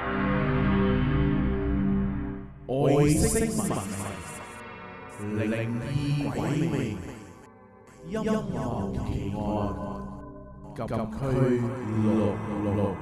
外星文明、靈異鬼魅、陰陽奇案、禁區666。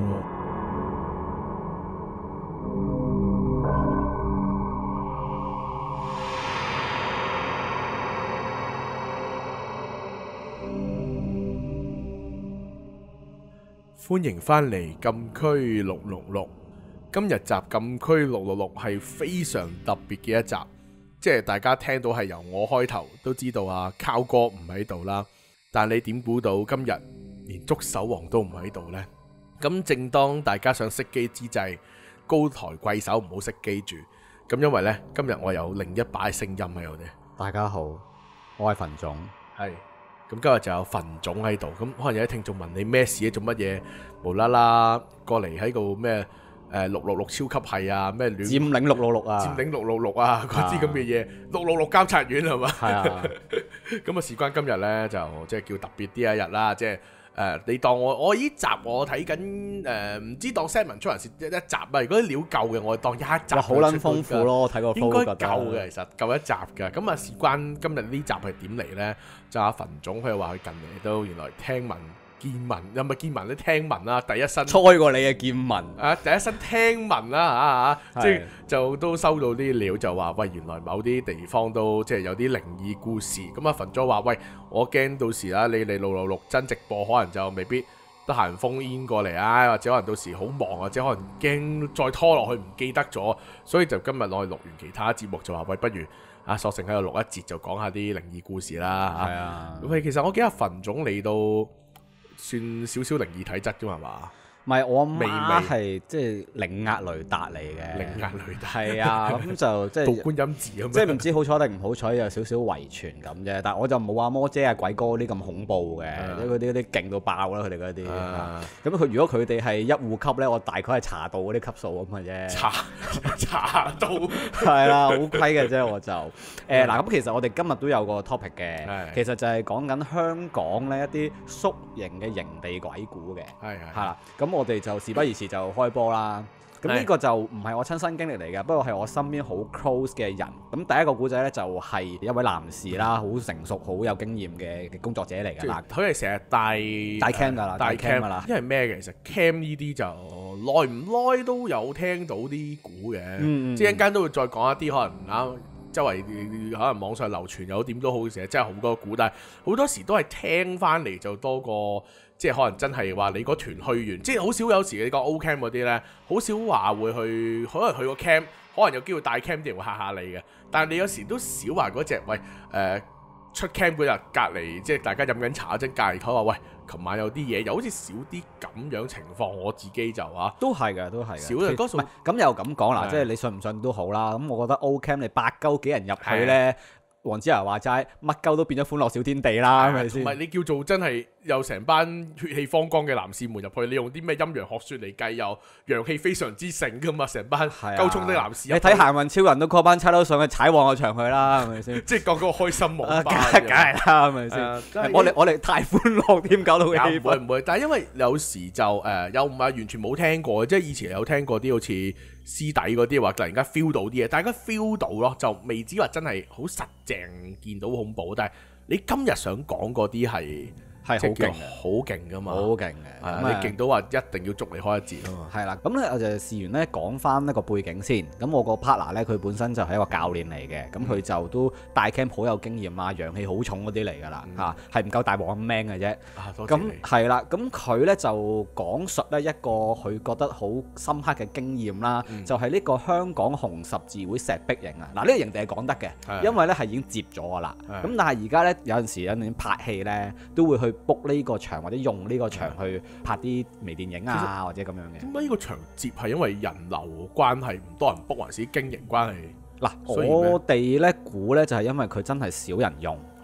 歡迎返嚟禁區666。今日集禁區666係非常特別嘅一集，即係大家聽到係由我開頭都知道啊，靠哥唔喺度啦。但你點估到今日連捉手王都唔喺度呢？咁正當大家想熄機之際，高抬貴手唔好熄機住。咁因為呢，今日我有另一把聲音喺度啫。 大家好，我係墳總。 係。咁今日就有墳總喺度，咁可能有啲聽眾問你咩事啊？做乜嘢無啦啦過嚟喺度咩666超級係啊？咩佔領666啊？ 佔領666啊？嗰啲咁嘅嘢，666監察院係嘛？係啊。咁啊，事關今日呢，就即係叫特別啲一日啦，即係你當我呢集我睇緊唔知當 Simon 出人事一集啊！如果啲料夠嘅，我當一集。 好撚豐富咯，我睇過應該夠嘅，其實夠一集嘅。咁啊，事關今日呢集係點嚟呢？就阿墳總佢話佢近嚟都原來聽聞見聞，又咪見聞咧聽聞啦，第一身猜過你嘅見聞啊，第一身聽聞啦即係就都收到啲料，就話喂，原來某啲地方都即係有啲靈異故事。咁啊，墳總話喂，我驚到時啦，你嚟666真直播，可能就未必得閒封煙過嚟啊，或者可能到時好忙，或者可能驚再拖落去唔記得咗，所以就今日我哋錄完其他節目就話喂，不如索性喺度錄一節就講下啲靈異故事啦。係啊，喂，其實我記得墳總嚟到算少少靈異體質㗎嘛，係嘛？唔係，我媽係即係靈壓雷達嚟嘅。靈壓雷達係啊，咁就即係道觀音字咁。即係唔知好彩定唔好彩，有少少遺傳咁啫。但係我就冇阿摩姐啊、鬼哥嗰啲咁恐怖嘅，嗰啲勁到爆啦，佢哋嗰啲。咁佢如果佢哋係一戶級咧，我大概係茶道嗰啲級數咁嘅啫。茶道係啦，好虧嘅啫，我就嗱咁。其實我哋今日都有個 topic 嘅，其實就係講緊香港咧一啲宿營嘅營地鬼故嘅。係啦，咁我哋就事不宜遲就開波啦。咁呢個就唔係我親身經歷嚟嘅，不過係我身邊好 close 嘅人。咁第一個古仔呢，就係一位男士啦，好成熟、好有經驗嘅工作者嚟㗎啦。佢係成日帶 cam 㗎啦，帶 cam 㗎啦。因為咩嘅？其實 cam 呢啲就耐唔耐都有聽到啲故嘅，即係一陣間都會再講一啲可能周圍可能網上流傳有點都好，成日真係好多故，但係好多時都係聽翻嚟就多過。即係可能真係話你個團去完，即係好少有時你講 O cam 嗰啲呢，好少話會去，可能去個 cam，可能有機會帶 cam 啲人會嚇下你嘅。但係你有時都少話嗰隻，喂出 cam 嗰日隔離，即係大家飲緊茶嗰陣隔離台話，喂，琴晚有啲嘢，又好似少啲咁樣情況。我自己就都係嘅，都係少嘅多數。咁又咁講啦，即係你信唔信都好啦。咁我覺得 O cam 你8鳩幾人入去呢？黃子華話齋乜鳩都變咗歡樂小天地啦，係咪先？唔係你叫做真係有成班血氣方剛嘅男士們入去，你用啲咩陰陽學説嚟計，又陽氣非常之盛噶嘛，成班鳩衝的男士。你睇行運超人都 call 班差佬上去踩旺個場去啦，係咪先？即係講嗰個開心網吧，梗係啦，係咪先？我哋太歡樂添，搞到嘅氣氛。唔會，但係因為有時就又唔係完全冇聽過，即係以前有聽過啲好似師弟嗰啲話突然間 feel 到啲嘢，大家 feel 到咯，就未止話真係好實淨見到恐怖，但係你今日想講嗰啲係好勁，好勁噶嘛，好勁嘅，你勁到話一定要捉你開一節啊嘛。係啦，咁咧我就試完咧講翻一個背景先。咁我個 partner 咧佢本身就係一個教練嚟嘅，咁佢就都帶 camp 好有經驗啊，陽氣好重嗰啲嚟㗎啦嚇，係唔夠大鑊咁 man 嘅啫。咁係啦，咁佢咧就講述咧一個佢覺得好深刻嘅經驗啦，就係呢個香港紅十字會石壁營啊。嗱，呢個營地係講得嘅，因為咧係已經接咗㗎啦。咁但係而家咧有陣時有陣拍戲咧都會去book 呢個場或者用呢個場去拍啲微電影啊，或者咁樣嘅。點解呢個場接係因為人流關係唔多人 book，還是經營關係？嗱，我哋咧估咧就係因為佢真係少人用，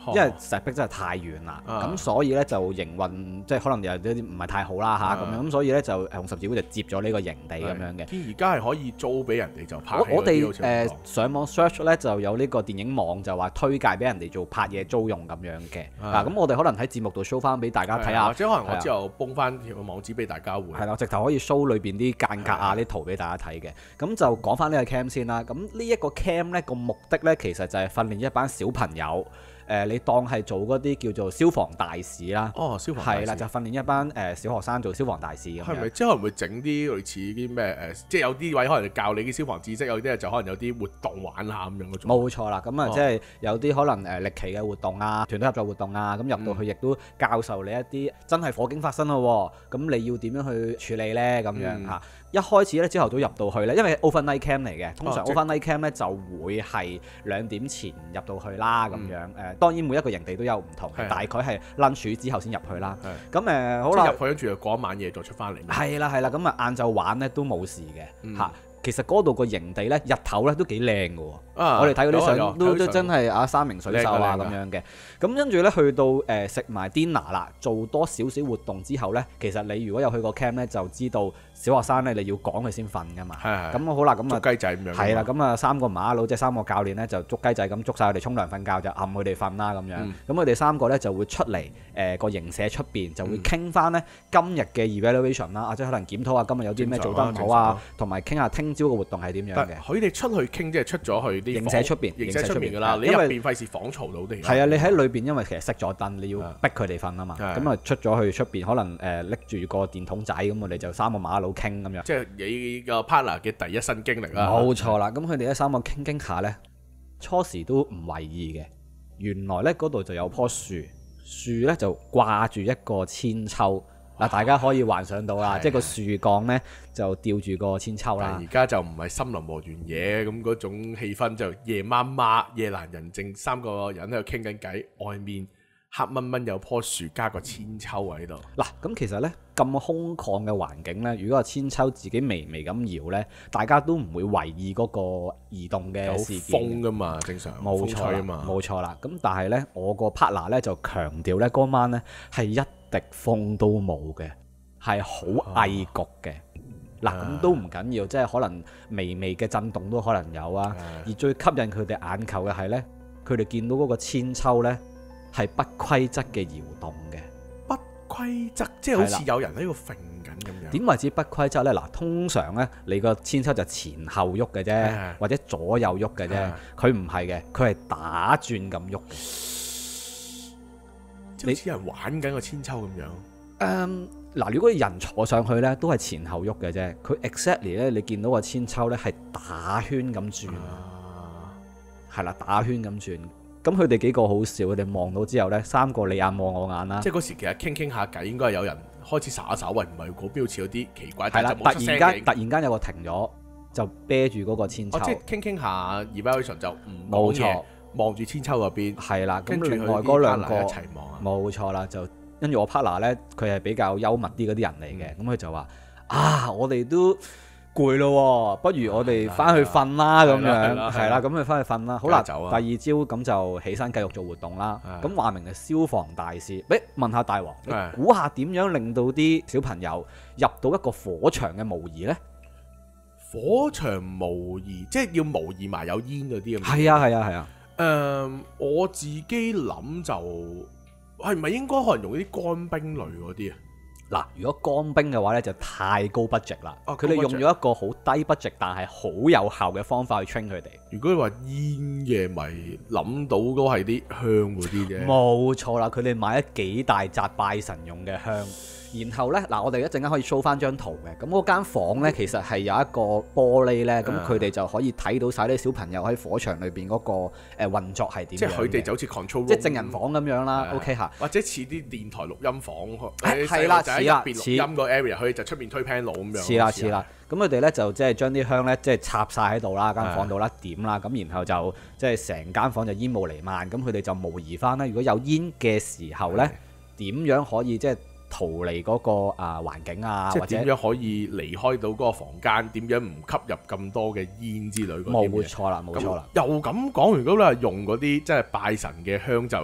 因為石壁真係太遠啦，咁所以咧就營運即係可能有啲唔係太好啦嚇咁樣，咁所以咧就紅十字會就接咗呢個營地咁樣嘅。 而家係可以租俾人哋就拍戲嗰啲。 我哋上網 search 咧就有呢個電影網就話推介俾人哋做拍嘢租用咁樣嘅。咁我哋可能喺節目度 show 翻俾大家睇下， 或者可能我之後崩翻條網址俾大家會。 係啦，直頭可以 show 裏邊啲間隔啊啲圖俾大家睇嘅。咁就講翻呢個 cam 先啦。咁呢一個 cam 咧個目的咧其實就係訓練一班小朋友。你當係做嗰啲叫做消防大使啦。 哦，消防大使係啦，就訓練一班小學生做消防大使咁樣。 係咪即係可能會整啲類似啲咩即係有啲位可能教你啲消防知識，有啲就可能有啲活動玩下咁樣嗰種。 冇錯啦，咁啊即係有啲可能歷奇嘅活動啊，團隊合作活動啊，咁入到去亦都教授你一啲真係火警發生咯，咁你要點樣去處理呢？咁樣嚇。一開始咧朝頭早入到去咧，因為 overnight camp 嚟嘅，通常 overnight camp 咧就會係2點前入到去啦咁樣。當然每一個營地都有唔同嘅，大概係 lunch 之後先入去啦。咁好啦， 入去跟住就過一晚夜再出翻嚟。 係啦，咁啊晏晝玩咧都冇事嘅嚇。其實嗰度個營地咧日頭咧都幾靚嘅喎。我哋睇嗰啲相都真係山明水秀啊咁樣嘅。咁跟住咧去到食埋 dinner 啦，做多少少活動之後咧，其實你如果有去過 camp 咧，就知道小學生咧你要趕佢先瞓噶嘛。咁好啦，咁啊捉雞仔咁樣。係啦，咁啊3個麻甩佬即係3個教練咧就捉雞仔咁捉晒佢哋沖涼瞓覺，就暗佢哋瞓啦咁樣。咁佢哋3個咧就會出嚟個營舍出邊就會傾翻咧今日嘅 evaluation 啦，或者可能檢討下今日有啲咩做得唔好啊，同埋傾下聽朝嘅活動係點樣嘅。 佢哋出去傾即係出咗去啲營舍出邊， 營舍出邊㗎啦。你入邊費事房嘈到哋。 係啊，你喺裏邊因為其實熄咗燈，你要逼佢哋瞓啊嘛。咁啊出咗去出邊，可能拎住個電筒仔咁，我哋就3個麻甩佬傾咁樣。 即係你個 partner 嘅第一身經歷啦。 冇錯啦，咁佢哋咧3個傾下咧，初時都唔為意嘅。原來咧嗰度就有棵樹，樹咧就掛住一個千秋。嗱，大家可以幻想到啦，即係個樹幹咧就吊住個千秋啦。 而家就唔係森林和原野咁嗰種氣氛，就夜媽媽夜闌人靜，3個人喺度傾緊偈，外面黑蚊蚊有棵樹加個千秋喺度。 嗱，咁其實咧咁空曠嘅環境咧，如果個千秋自己微微咁搖咧，大家都唔會為意嗰個移動嘅事件。 有風㗎嘛，正常。 冇錯嘛，冇錯啦。咁但係咧，我個 partner 咧就強調咧，嗰晚咧係一滴風都冇嘅，係好翳焗嘅。嗱，咁都唔緊要，即係可能微微嘅震動都可能有啊。而最吸引佢哋眼球嘅係咧，佢哋見到嗰個千秋咧係不規則嘅搖動嘅。 不規則，即係好似有人喺度揈緊咁樣。 點為之不規則咧？嗱，通常咧你個千秋就前後喐嘅啫，或者左右喐嘅啫。佢唔係嘅，佢係打轉咁喐嘅。 好似人玩緊個千秋咁樣。 嗱，如果人坐上去咧，都係前後喐嘅啫。佢 exactly 咧，你見到個千秋咧係打圈咁轉，係啦，打圈咁轉。咁佢哋幾個好笑，佢哋望到之後咧，3個你眼望我眼啦。 即係嗰時其實傾下偈，應該係有人開始耍手，喂，唔係嗰邊好似有啲奇怪。 係啦，突然間有個停咗，就啤住嗰個千秋。 即係傾下 evaluation 就唔講嘢，望住千秋嗰邊。 係啦，咁另外嗰2個一齊望啊。 冇錯啦，就跟住我 partner 咧，佢係比較幽默啲嗰啲人嚟嘅，咁佢就話：我哋都攰咯，不如我哋翻去瞓啦咁樣。係啦，咁佢翻去瞓啦。好啦，第二朝咁就起身繼續做活動啦。咁話明係消防大使，問下大王，你估下點樣令到啲小朋友入到一個火場嘅模擬呢？ 火場模擬，即係要模擬埋有煙嗰啲咁。 係啊。 我自己諗就係咪應該可能用啲乾冰類嗰啲啊？ 嗱，如果乾冰嘅話咧，就太高 budget 啦。佢哋用咗一個好低 budget，但係好有效嘅方法去 train 佢哋。如果你話煙嘅，咪諗到都係啲香嗰啲啫。 冇錯啦，佢哋買咗幾大紮拜神用嘅香。然後呢，嗱，我哋一陣間可以 show 翻張圖嘅。咁嗰間房呢，其實係有一個玻璃呢，咁佢哋就可以睇到晒啲小朋友喺火場裏邊嗰個運作係點樣嘅。即係佢哋就好似 control room，即係證人房咁樣啦。OK 嚇，或者似啲電台錄音房，係啦，似啦，似錄音個 area，佢就出面推 panel 咁樣。似啦。咁佢哋呢，就即係將啲香呢，即係插晒喺度啦，間房度啦，點啦，咁然後就即係成間房就煙霧瀰漫。咁佢哋就模擬翻呢，如果有煙嘅時候呢，點樣可以即係逃離嗰個環境啊，或者點樣可以離開到嗰個房間？點樣唔吸入咁多嘅煙之類嗰啲嘢？冇錯啦。又咁講，如果你係用嗰啲即係拜神嘅香，就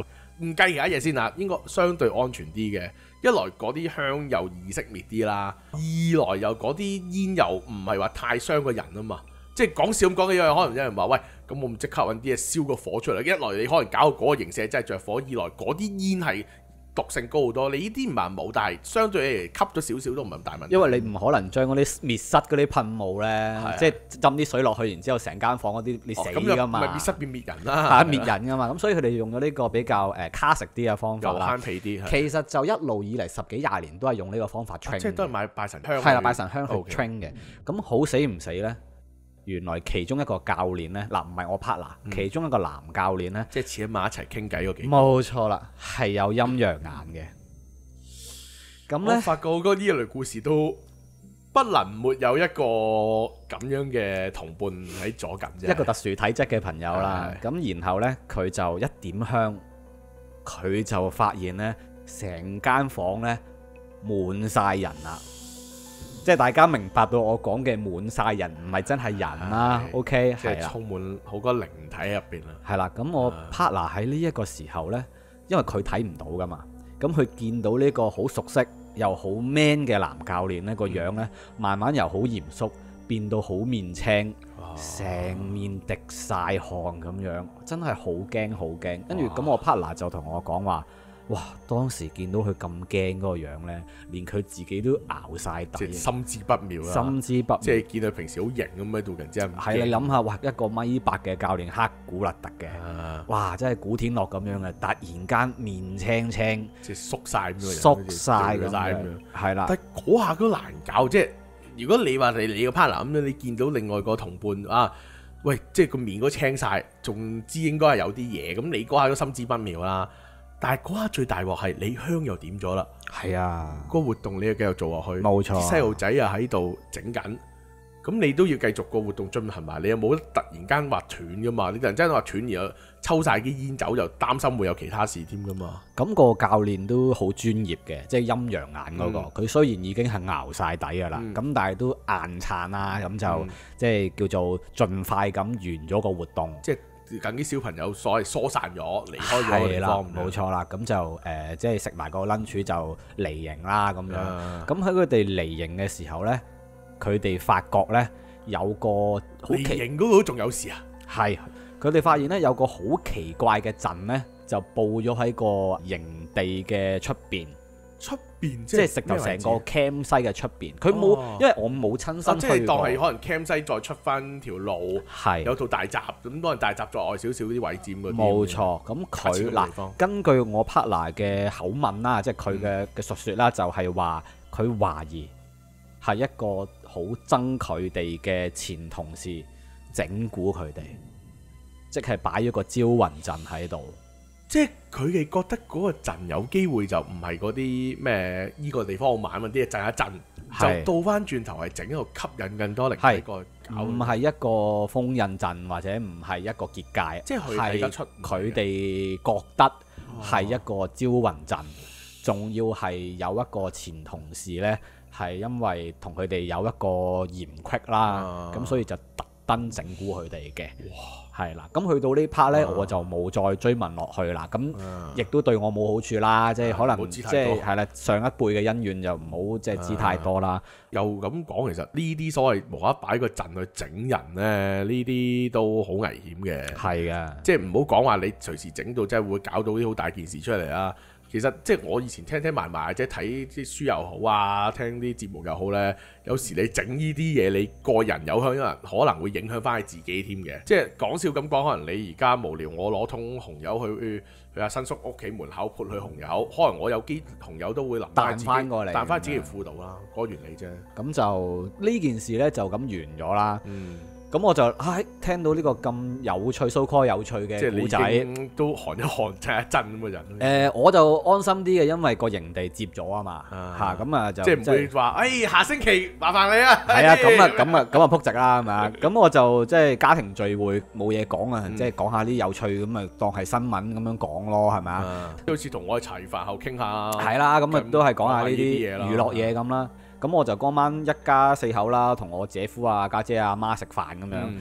唔計其他嘢先啦，應該相對安全啲嘅。一來嗰啲香又易熄滅啲啦，二來又嗰啲煙又唔係話太傷個人啊嘛。即係講笑咁講嘅嘢，可能有人話喂，咁我唔即刻揾啲嘢燒個火出嚟。一來你可能搞到嗰個形勢真係着火，二來嗰啲煙係毒性高好多。你呢啲唔係冇，但係相對嚟吸咗少少都唔係咁大問題。 因為你唔可能將嗰啲滅室嗰啲噴霧咧，即係浸啲水落去，然之後成間房嗰啲你死㗎嘛。 咁咪滅室變滅人啦， 係滅人㗎嘛。咁所以佢哋用咗呢個比較卡食啲嘅方法啦， 又慳皮啲。 其實就一路以嚟10幾20年都係用呢個方法 train， 即係都係買拜神香。 係啦，拜神香去 train 嘅。咁好死唔死咧？原來其中一個教練咧，嗱唔係我 partner，其中一個男教練咧， 即係似喺埋一齊傾偈嗰幾個。 冇錯啦，係有陰陽眼嘅。咁咧， 我發覺好多呢一類故事都不能沒有一個咁樣嘅同伴喺左近啫。 一個特殊體質嘅朋友啦。咁然後咧，佢就一點香，佢就發現咧，成間房咧滿晒人啦。即係大家明白到我講嘅滿晒人，唔係真係人啦。OK， 即係充滿好多靈體喺入邊啦。 係啦，咁我 partner 喺呢一個時候呢，因為佢睇唔到噶嘛，咁佢見到呢個好熟悉又好 man 嘅男教練呢個樣呢，慢慢由好嚴肅變到好面青，成面滴晒汗咁樣，真係好驚好驚。跟住咁我 partner 就同我講話。哇！當時見到佢咁驚嗰個樣呢，連佢自己都熬晒底， 即係心知不妙啦。 心知不妙， 即係見佢平時好型咁喺度，然之後係你諗下，哇！一個米八嘅教練，黑古勒特嘅，哇！真係古天樂咁樣嘅，突然間面青青， 即係縮晒咁樣， 縮晒咁樣，係啦。 但係嗰下都難搞，即係如果你話你個 partner 咁樣，你見到另外個同伴啊，喂，即係個面都青晒，仲知應該係有啲嘢，咁你嗰下都心知不妙啦。但係嗰下最大鑊係你香又點咗啦， 係啊， 個活動你又繼續做落去， 冇錯， 細路仔又喺度整緊，咁你都要繼續個活動進行埋，你又冇突然間話斷噶嘛？你突然間話斷而又抽晒啲煙走，又擔心會有其他事添噶嘛？ 咁個教練都好專業嘅，即係陰陽眼嗰個，佢雖然已經係熬晒底噶啦，咁但係都硬撐啦，咁就即係叫做盡快咁完咗個活動， 即係。等啲小朋友所謂疏散咗，離開咗地方， 冇錯啦。咁就即係食埋個 lunch 就離營啦咁樣。咁喺佢哋離營嘅時候呢，佢哋發覺呢有個好奇， 離營嗰度仲有事啊？ 係，佢哋發現呢有個好奇怪嘅陣呢，就佈咗喺個營地嘅出邊。 出邊即係食就成個 camp 西嘅出邊，佢冇，因為我冇親身去過。 即係當係可能 camp 西再出翻條路，有套大閘咁，當然大閘再外少少啲位佔嗰啲。冇錯，咁佢嗱根據我 partner 嘅口吻啦，即係佢嘅述説啦，就係話佢懷疑係一個好憎佢哋嘅前同事整蠱佢哋，即係擺咗個招魂陣喺度。 即係佢哋覺得嗰個陣有機會就唔係嗰啲咩依個地方好猛嗰啲嘢震一震，就倒翻轉頭係整一個吸引更多力喺個搞，唔係一個封印陣或者唔係一個結界， 即係佢睇得出佢哋覺得係一個招魂陣，仲要係有一個前同事呢，係因為同佢哋有一個嫌隙啦，咁所以就特登整蠱佢哋嘅。係啦，咁去到呢 part 呢，我就冇再追問落去啦。咁亦都對我冇好處啦，即係可能即係係啦，上一輩嘅恩怨就唔好即係知太多啦。 又咁講，其實呢啲所謂無啦啦擺個陣去整人呢，呢啲都好危險嘅。係嘅，即係唔好講話你隨時整到，即係會搞到啲好大件事出嚟啦。其實即係我以前聽埋埋，即係睇啲書又好啊，聽啲節目又好呢。有時你整呢啲嘢，你個人有響，可能會影響翻你自己添嘅。即係講笑咁講，可能你而家無聊，我攞桶紅油去阿新叔屋企門口潑佢紅油，可能我有啲紅油都會淋彈翻過嚟，彈翻自己條褲度啦，嗰個原理啫。咁就呢件事呢，就咁完咗啦。咁我就聽到呢個咁有趣 so call 有趣嘅故仔，都寒一寒震一震咁嘅人。我就安心啲嘅，因為個營地接咗啊嘛，咁啊就即係唔會話，下星期麻煩你啊。係啊，咁啊撲直啦，係咪啊？咁我就即係家庭聚會冇嘢講啊，即係講下啲有趣咁啊，當係新聞咁樣講咯，係咪啊？好似同我哋茶餘飯後傾下。係啦，咁啊都係講下呢啲娛樂嘢咁啦。咁我就嗰晚一家4口啦，同我姐夫啊、家姐啊、媽食飯咁樣。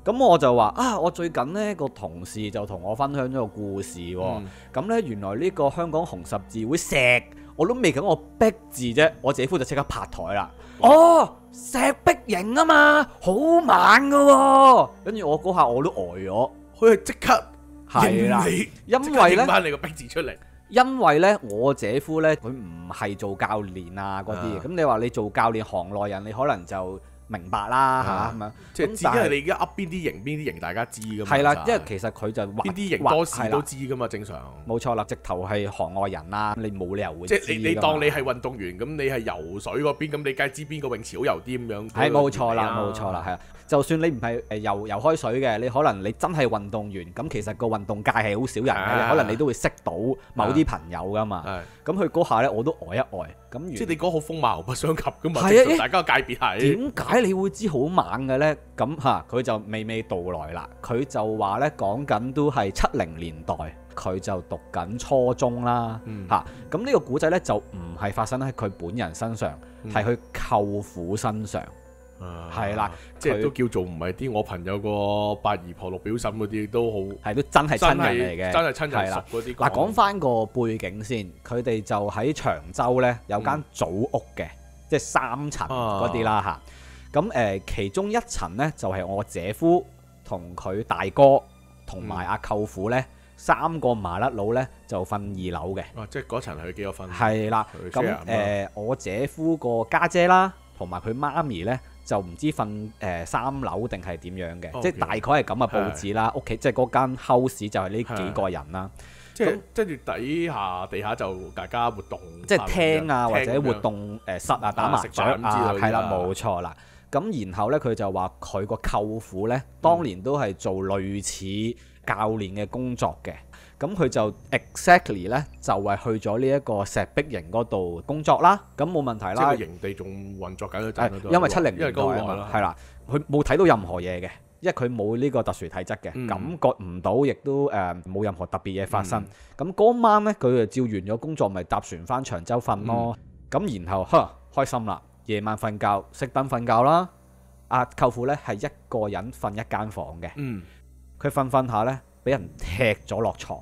咁我就話啊，我最近呢個同事就同我分享咗個故事喎。咁呢，原來呢個香港紅十字會石，我都未講我壁字啫，我姐夫就即刻拍台啦。哦，石壁營啊嘛，好猛噶喎！跟住我嗰下我都呆咗， 佢係即刻係啦，因為咧咧， 翻你個壁字出嚟。 因為咧，我姐夫咧，佢唔係做教練啊嗰啲，咁你話你做教練行內人，你可能就明白啦嚇咁樣。 即係只係你而家噏邊啲型邊啲型，大家知噶嘛。 係啦，因為其實佢就邊啲型多時都知噶嘛，正常。 冇錯啦，直頭係行外人啦，你冇理由會知。 即係你當你係運動員，咁你係游水嗰邊，咁你梗係知邊個泳池好游啲咁樣。 係冇錯啦，冇錯啦，係啊。就算你唔係游開水嘅，你可能你真係運動員，咁其實個運動界係好少人嘅，可能你都會識到某啲朋友噶嘛。咁佢嗰下咧，我都呆一呆。咁即係你講好風馬牛不相及噶嘛？ 係啊， 大家個界別係點解你會知好猛嘅咧？咁嚇佢就娓娓道來啦。佢就話咧，講緊都係70年代，佢就讀緊初中啦嚇。咁呢個古仔咧就唔係發生喺佢本人身上，係佢舅父身上。係啦， 即係都叫做唔係啲我朋友個八姨婆六表嬸嗰啲都好， 係都真係親人嚟嘅， 真係親人熟嗰啲。 嗱，講翻個背景先，佢哋就喺長洲呢有間祖屋嘅，即係3層嗰啲啦嚇。咁其中一層呢，就係我姐夫同佢大哥同埋阿舅父呢3個麻甩佬呢就瞓2樓嘅。 即係嗰層係佢幾多分？ 係啦，咁我姐夫個家姐啦，同埋佢媽咪呢。就唔知瞓3樓定係點樣嘅，即係大概係咁嘅佈置啦。屋企即係嗰間 house 就係呢幾個人啦。 即係跟住地下就大家活動， 即係廳啊或者活動室啊打麻雀啊，係啦冇錯啦。咁然後呢，佢就話佢個舅父呢，當年都係做類似教練嘅工作嘅。咁佢就 exactly 咧，就係去咗呢一個石壁營嗰度工作啦。咁冇問題啦。 即係營地仲運作緊嗰陣， 因為70年代啊嘛，係啦，佢冇睇到任何嘢嘅，因為佢冇呢個特殊體質嘅，感覺唔到，亦都冇任何特別嘢發生。咁嗰晚咧，佢就照完咗工作，咪搭船翻長洲瞓咯。咁然後開心啦，夜晚瞓覺，熄燈瞓覺啦。阿舅父咧係一個人瞓一間房嘅。佢瞓下咧，俾人踢咗落床。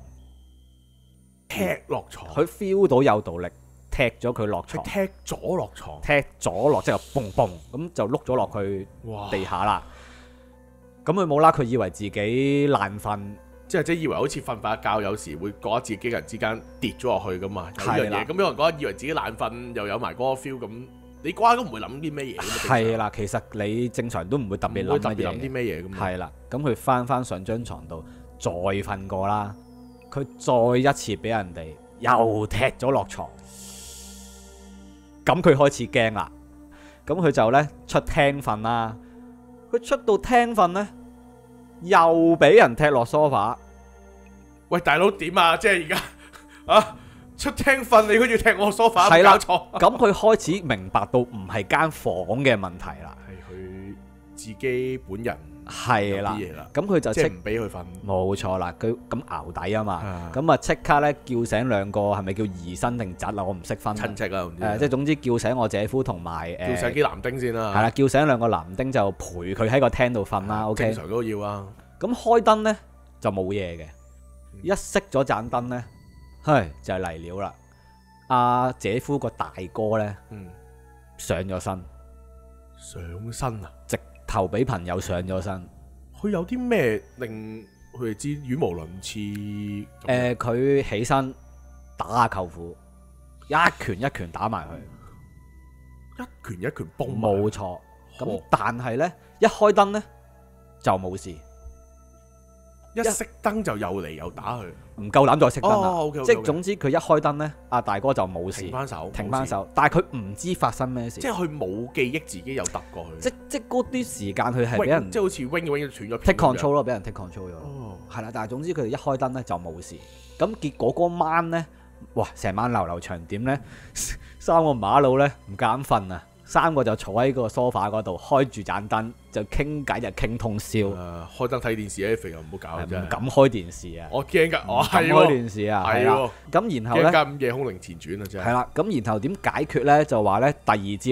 佢 feel 到有道力，踢咗佢落床。 踢咗落床， 踢咗落，即係嘣嘣咁就碌咗落去地下啦。咁佢冇啦，佢以為自己爛瞓， 即係以為好似瞓發覺，有時會覺得自己人之間跌咗落去噶嘛。有樣嘢咁，有人覺得以為自己爛瞓，又有埋嗰個 feel 咁，你嗰下都唔會諗啲咩嘢。 係啦，其實你正常都唔會特別諗啲咩嘢。係啦，咁佢翻上張床度再瞓過啦。佢再一次俾人哋又踢咗落床，咁佢開始驚啦。咁佢就呢出廳瞓啦。佢出到廳瞓呢，又俾人踢落梳化。 喂，大佬點啊？即係而家出廳瞓，你都要踢我梳化？ 係啦，咁佢開始明白到唔係間房嘅問題啦， 係佢自己本人。 係啦，咁佢就即係唔俾佢瞓， 冇錯啦。佢咁淆底啊嘛，咁啊即刻咧叫醒兩個係咪叫姨甥定侄啊？我唔識分親戚啊， 即係總之叫醒我姐夫同埋叫醒啲男丁先啦。 係啦，叫醒兩個男丁就陪佢喺個廳度瞓啦。OK， 正常都要啊。 咁開燈咧就冇嘢嘅，一熄咗盞燈咧，就係嚟料啦。阿姐夫個大哥咧，上咗身， 上身啊！ 頭俾朋友上咗身， 佢有啲咩令佢哋知語無倫次？ 佢起身打阿舅父，一拳一拳打埋佢， 一拳一拳崩。 冇錯。咁但係呢，一開燈呢，就冇事， 一熄燈就又嚟又打佢， 唔夠膽再熄燈啦。 Okay, 即係總之佢一開燈呢，阿大哥就冇事，停翻手。但係佢唔知發生咩事， 即係佢冇記憶自己有揼過去。 即嗰啲時間佢係俾人即係好似 wing 斷咗 take control 咯，俾人 take control 咗。係啦，但係總之佢哋一開燈呢就冇事。咁結果嗰晚呢，哇！成晚流流長點呢？3個馬佬呢唔敢瞓啊！3個就坐喺個梳化嗰度，開住盞燈就傾偈，就傾通宵。 開燈睇電視咧，肥又唔好搞真係。唔敢開電視啊！ 我驚㗎，我係開電視啊， 係啦。 咁然後咧， 驚間午夜空靈前傳啊，真係。 係啦，咁然後點解決咧？就話咧，第二朝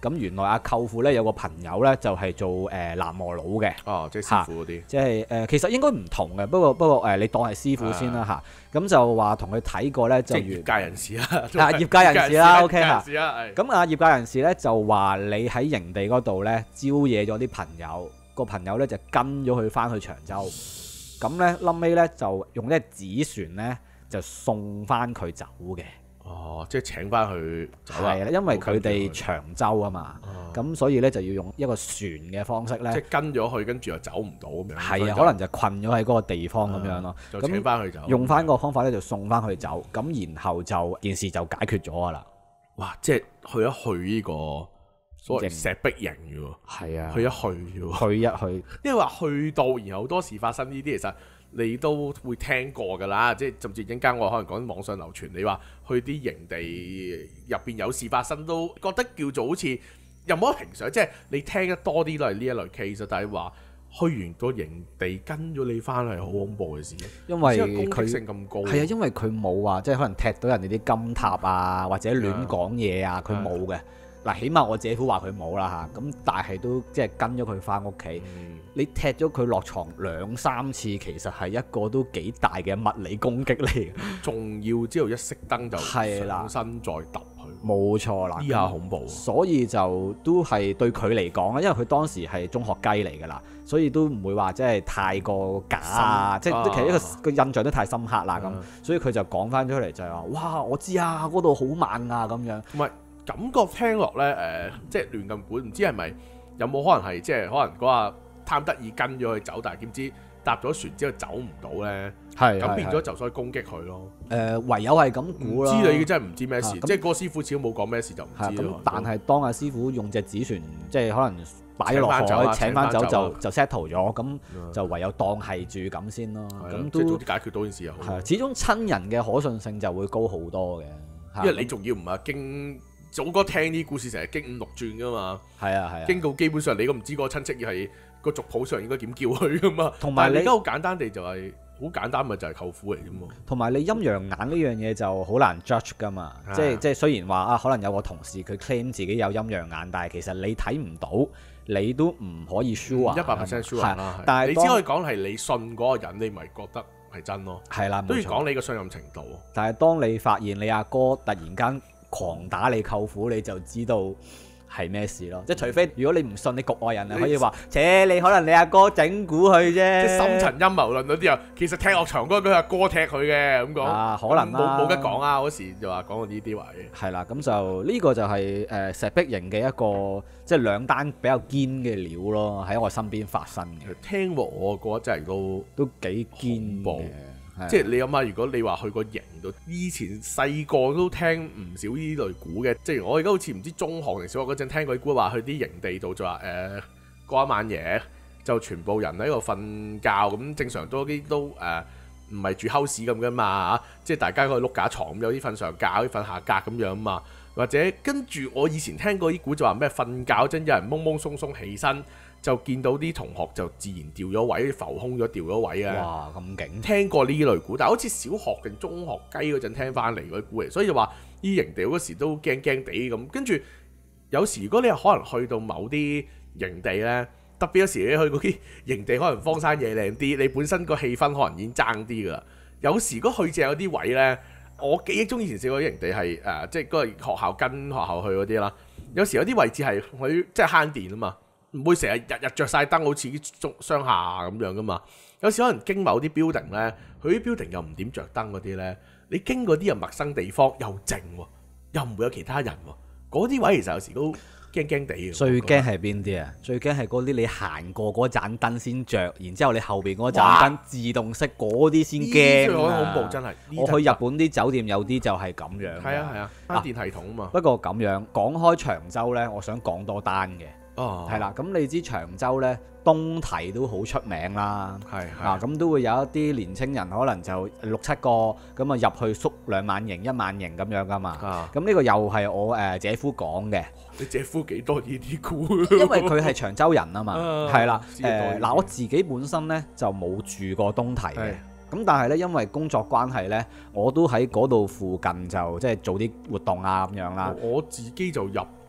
咁原來阿舅父咧有個朋友咧就係做南無佬嘅。 哦，即係師傅嗰啲。 即係其實應該唔同嘅，不過你當係師傅先啦嚇。咁就話同佢睇過咧，就業界人士啦。 業界人士啦，OK 嚇。 咁業界人士咧就話你喺營地嗰度咧招惹咗啲朋友，個朋友咧就跟咗佢翻去長洲。咁咧臨尾咧就用呢隻紙船咧就送翻佢走嘅。 哦，即係請翻佢走啦。 係啦，因為佢哋長洲啊嘛，咁所以咧就要用一個船嘅方式咧， 即係跟咗去，跟住又走唔到咁樣。 係啊，可能就困咗喺嗰個地方咁樣咯。 就請翻佢走， 用翻個方法咧就送翻佢走，咁然後就件事就解決咗噶啦。 哇！即係去一去呢個所謂石壁營嘅喎。係啊，去一去啫喎。去一去，因為話去到，然後好多事發生呢啲，其實你都會聽過㗎啦。即係甚至陣間我可能講網上流傳，你話去啲營地入邊有事發生，都覺得叫做好似又冇得平常。即係你聽得多啲都係呢一類 case，但係話去完個營地跟咗你翻係好恐怖嘅事。因為攻擊性咁高。係啊，因為佢冇話即係可能踢到人哋啲金塔啊，或者亂講嘢啊，佢冇嘅。嗱，起碼我姐夫話佢冇啦嚇，咁但係都即係跟咗佢翻屋企。你踢咗佢落床2、3次，其實係一個都幾大嘅物理攻擊嚟嘅。仲要之後一熄燈就上身再揼佢。冇錯啦，呢下恐怖。所以就都係對佢嚟講咧，因為佢當時係中學雞嚟㗎啦，所以都唔會話即係太過假啊，即係其實一個印象都太深刻啦咁。所以佢就講翻出嚟就係話：哇，我知啊，嗰度好猛啊咁樣。唔係。感覺聽落咧，即係亂咁估，唔知係咪有冇可能係即係可能嗰個貪得意跟咗佢走，但係點知搭咗船之後走唔到咧？係咁變咗就所以攻擊佢咯。唯有係咁估啦。唔知你真係唔知咩事，即係個師傅始終冇講咩事就唔知咯。但係當阿師傅用隻紙船，即係可能擺咗落海請翻走就 settle 咗，咁就唯有當係住咁先咯。咁都早啲解決到件事又好。始終親人嘅可信性就會高好多嘅，因為你仲要唔係經。早哥聽啲故事成日經5、6轉噶嘛，係啊，經過基本上你都唔知個親戚要係個族譜上應該點叫佢噶嘛。同埋你而家好簡單地就係好簡單咪就係舅父嚟啫嘛。同埋你陰陽眼呢樣嘢就好難 judge 噶嘛，即係雖然話啊，可能有個同事佢 claim 自己有陰陽眼，但係其實你睇唔到，你都唔可以 sure 100% sure 啦。但係你只可以講係你信嗰個人，你咪覺得係真咯。係啦，都要講你個信任程度。但係當你發現你阿哥突然間狂打你舅父，你就知道係咩事咯。即係除非如果你唔信，你局外人啊可以話，你可能你阿哥整蠱佢啫。即係深層陰謀論嗰啲啊，其實踢落牆嗰個佢阿哥踢佢嘅咁講。可能冇得講啊！嗰時就話講到呢啲位。係啦，咁就呢個就係石壁營嘅一個即係2單比較堅嘅料咯，喺我身邊發生嘅。聽落我覺得真係都幾堅嘅。即係你諗下，如果你話去個營度，以前細個都聽唔少呢類古嘅，即係我而家好似唔知中學定小學嗰陣聽過啲古話，去啲營地度就話過一晚夜就全部人喺度瞓覺，咁正常都唔係住 house 咁噶嘛，即係大家喺度碌架床，咁有啲瞓上格，有啲瞓下格咁樣嘛，或者跟住我以前聽過啲古就話咩瞓覺嗰陣有人懵懵鬆鬆起身。就見到啲同學就自然掉咗位，浮空咗掉咗位啊！哇，咁勁！聽過呢類古，但係好似小學定中學雞嗰陣聽翻嚟嗰啲古嚟，所以就話呢營地嗰時都驚驚地咁。跟住有時如果你可能去到某啲營地呢，特別有時你去嗰啲營地可能荒山野嶺啲，你本身個氣氛可能已經爭啲噶啦。有時如果去正有啲位呢，我記憶中以前試過啲營地係即係嗰個學校跟學校去嗰啲啦。有時有啲位置係佢即係慳電啊嘛。唔會成日日着晒燈，好似啲商廈咁樣噶嘛。有時可能經某啲 building 咧，佢啲 building 又唔點着燈嗰啲咧，你經過啲又陌生地方，又靜喎，又唔會有其他人喎。嗰啲位其實有時都驚驚地嘅。最驚係邊啲啊？最驚係嗰啲你行過嗰盞燈先着，然之後你後邊嗰盞燈自動熄嗰啲先驚。最恐怖真係。我去日本啲酒店有啲就係咁樣。係啊，慳電系統啊嘛。不過咁樣講開長洲咧，我想講多單嘅。係啦，咁你知長洲呢，東堤都好出名啦，咁都會有一啲年青人可能就6、7個咁啊入去宿2晚營1晚營咁樣噶嘛，咁呢個又係我姐夫講嘅。你姐夫幾多呢啲故？因為佢係長洲人啊嘛，係啦，嗱我自己本身呢，就冇住過東堤嘅。咁但係咧，因為工作關係咧，我都喺嗰度附近就即係做啲活動啊咁樣啦。我自己就入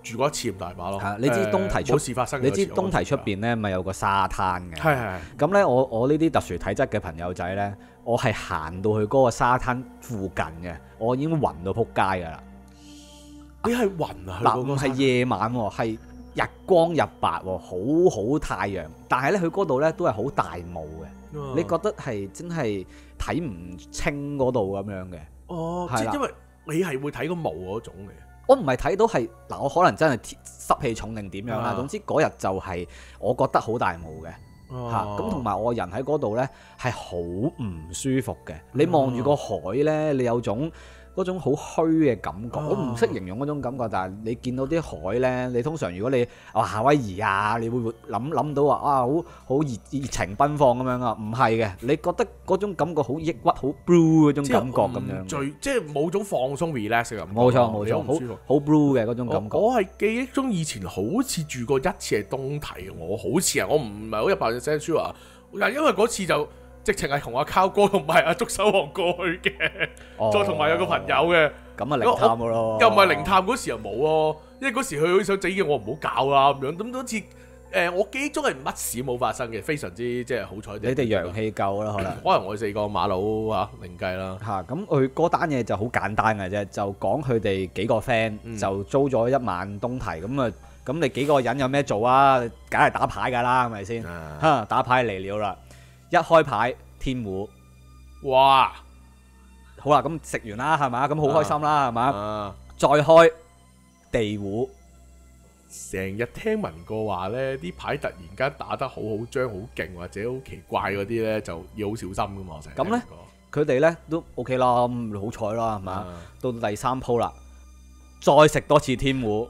住過一次咁大把咯。 你知東堤出冇事發生嘅， 你知東堤出邊咧咪有個沙灘嘅？ 係。 咁咧，我呢啲特殊體質嘅朋友仔咧，我係行到去嗰個沙灘附近嘅，我已經暈到撲街㗎啦。 你係暈啊？ 嗱，唔係夜晚喎，係日光日白喎，好太陽。但係咧，佢嗰度咧都係好大霧嘅，你覺得係真係睇唔清嗰度咁樣嘅。 哦，即係因為你係會睇個霧嗰種嘅。 我唔係睇到係嗱，我可能真係濕氣重定點樣啦。總之嗰日就係我覺得好大霧嘅嚇，咁同埋我人喺嗰度呢係好唔舒服嘅。你望住個海呢，你有嗰種好虛嘅感覺，我唔識形容嗰種感覺。但係你見到啲海呢，你通常如果你夏威夷啊，你會諗到話好熱情奔放咁樣啊？唔係嘅，你覺得嗰種感覺好抑鬱、好 blue 嗰種感覺咁樣， 即係冇種放鬆 relax 嘅感覺。 冇錯，好 blue 嘅嗰種感覺。 我係記憶中以前好似住過一次係東堤，我好似我唔係好100% sure 啊，但因為嗰次就。直情係同阿靠哥同埋阿捉手王過去嘅，再同埋有個朋友嘅， 咁啊靈探嘅咯， 又唔係靈探嗰時又冇咯，因為嗰時佢想整嘅我唔好搞啦咁樣，咁好似我記憶中係乜事冇發生嘅，非常之即係好彩。 你哋陽氣夠啦，可能我哋4個馬佬啊另計啦嚇，咁佢嗰單嘢就好簡單嘅啫，就講佢哋幾個 friend 就租咗一晚東堤咁你幾個人有咩做啊？梗係打牌㗎啦，係咪先？打牌嚟了啦！一開牌天胡， 哇！ 好啦，咁食完啦，係嘛？咁好開心啦，係嘛？再開地胡， 成日聽聞過話呢啲牌突然間打得好張好勁，或者好奇怪嗰啲呢，就要好小心噶嘛。 咁呢，佢哋呢都 OK 啦，好彩啦，係嘛？到第3鋪啦，再食多次天胡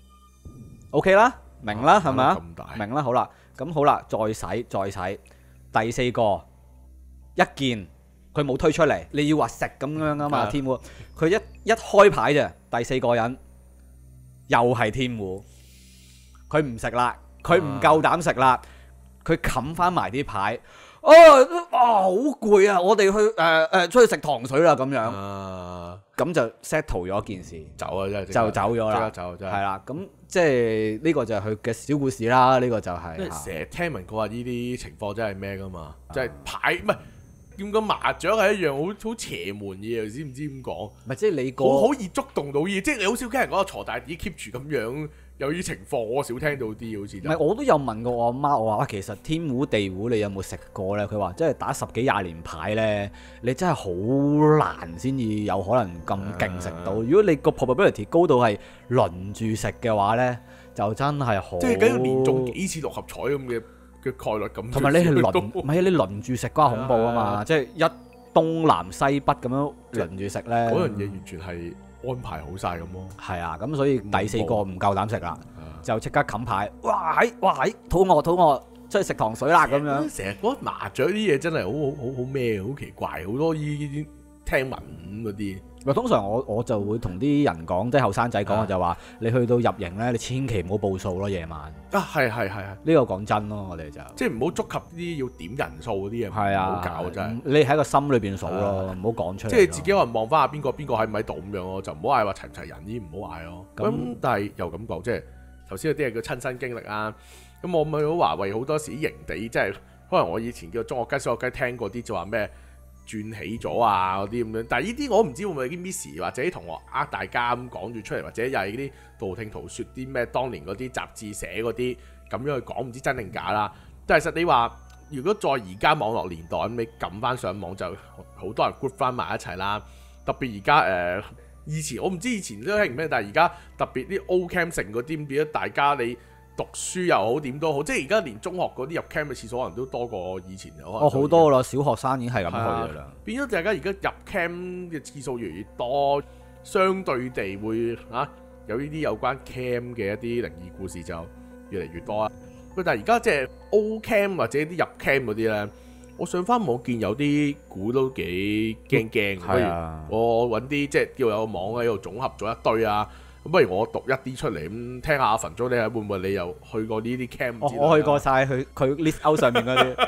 ，OK 啦，明啦，係咪啊？明啦，好啦，咁好啦，再洗。第4個一件佢冇推出嚟，你要話食咁樣啊嘛，天胡佢一開牌啫，第4個人又係天胡，佢唔食啦，佢唔夠膽食啦，佢冚翻埋啲牌，好攰啊！我哋去出去食糖水啦咁樣，咁就 settle 咗件事， 走啊，真係就走咗啦， 走真係係啦，咁即係呢個就係佢嘅小故事啦。呢個就係成日聽聞過話呢啲情況真係咩噶嘛，即係牌唔係點講，麻雀係一樣好邪門嘢，知唔知點講？ 唔係即係你好易觸動到嘢，即係你好少聽人講鋤大 D keep 住咁樣有啲情況，我少聽到啲好似。唔係我都有問過我阿媽，我話其實天胡地胡你有冇食過咧？佢話即係打10幾20年牌咧，你真係好難先至有可能咁勁食到。如果你個 probability 高到係輪住食嘅話咧，就真係好。 即係梗要連中幾次6合彩咁嘅概率咁。 同埋你係唔係你輪住食瓜恐怖啊嘛！即係一東南西北咁樣輪住食咧， 嗰樣嘢完全係安排好晒咁咯。 係啊，咁所以第4個唔夠膽食啦，就即刻冚牌。哇肚餓，出去食糖水啦咁樣。 成日覺得麻雀啲嘢真係好咩，好奇怪，好多呢啲聽聞嗰啲。 通常我就會同啲人講，即係後生仔講，就話你去到入營咧，你千祈唔好報數咯，夜晚。係呢個講真咯，我哋就即係唔好觸及啲要點人數嗰啲嘢，唔好搞真係。 你喺個心裏邊數咯，唔好講出嚟。 即係自己可能望翻下邊個喺唔喺度咁樣咯，就唔好嗌話齊唔齊人呢，唔好嗌咯。咁但係又咁講，即係頭先嗰啲係叫親身經歷啊。咁我咪好話為好多時營地，即係可能我以前叫中學雞、小學雞聽過啲就話咩轉起咗啊嗰啲咁樣，但係呢啲我唔知會唔會啲 miss 或者啲同學大家咁講住出嚟，或者又係啲道聽途說啲咩當年嗰啲雜誌寫嗰啲咁樣去講，唔知真定假啦。但係實你話，如果在而家網絡年代咁，你撳翻上網就好多人 group 翻埋一齊啦。特別而家以前我唔知以前都興咩，但係而家特別啲 O Camp 城嗰啲變咗大家你讀書又好點都好，即係而家連中學嗰啲入 camp 嘅次數可能都多過以前。 好多啦，小學生已經係咁去㗎啦。 變咗大家而家入 camp 嘅次數越嚟越多，相對地會有呢啲有關 camp 嘅一啲靈異故事就越嚟越多啦。但係而家即係 O camp 或者啲入 camp 嗰啲咧，我上翻網見有啲估都幾驚。不如我揾啲即係叫有個網喺度總合咗一堆啊。咁不如我讀一啲出嚟咁聽下阿墳祖，你會唔會你又去過呢啲 camp？ 我去過晒，佢 list out 上面嗰啲。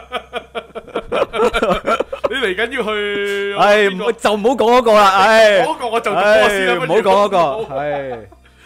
你嚟緊要去？ 就唔好講嗰個啦。 嗰個我就讀多先啦。 唔好講嗰個。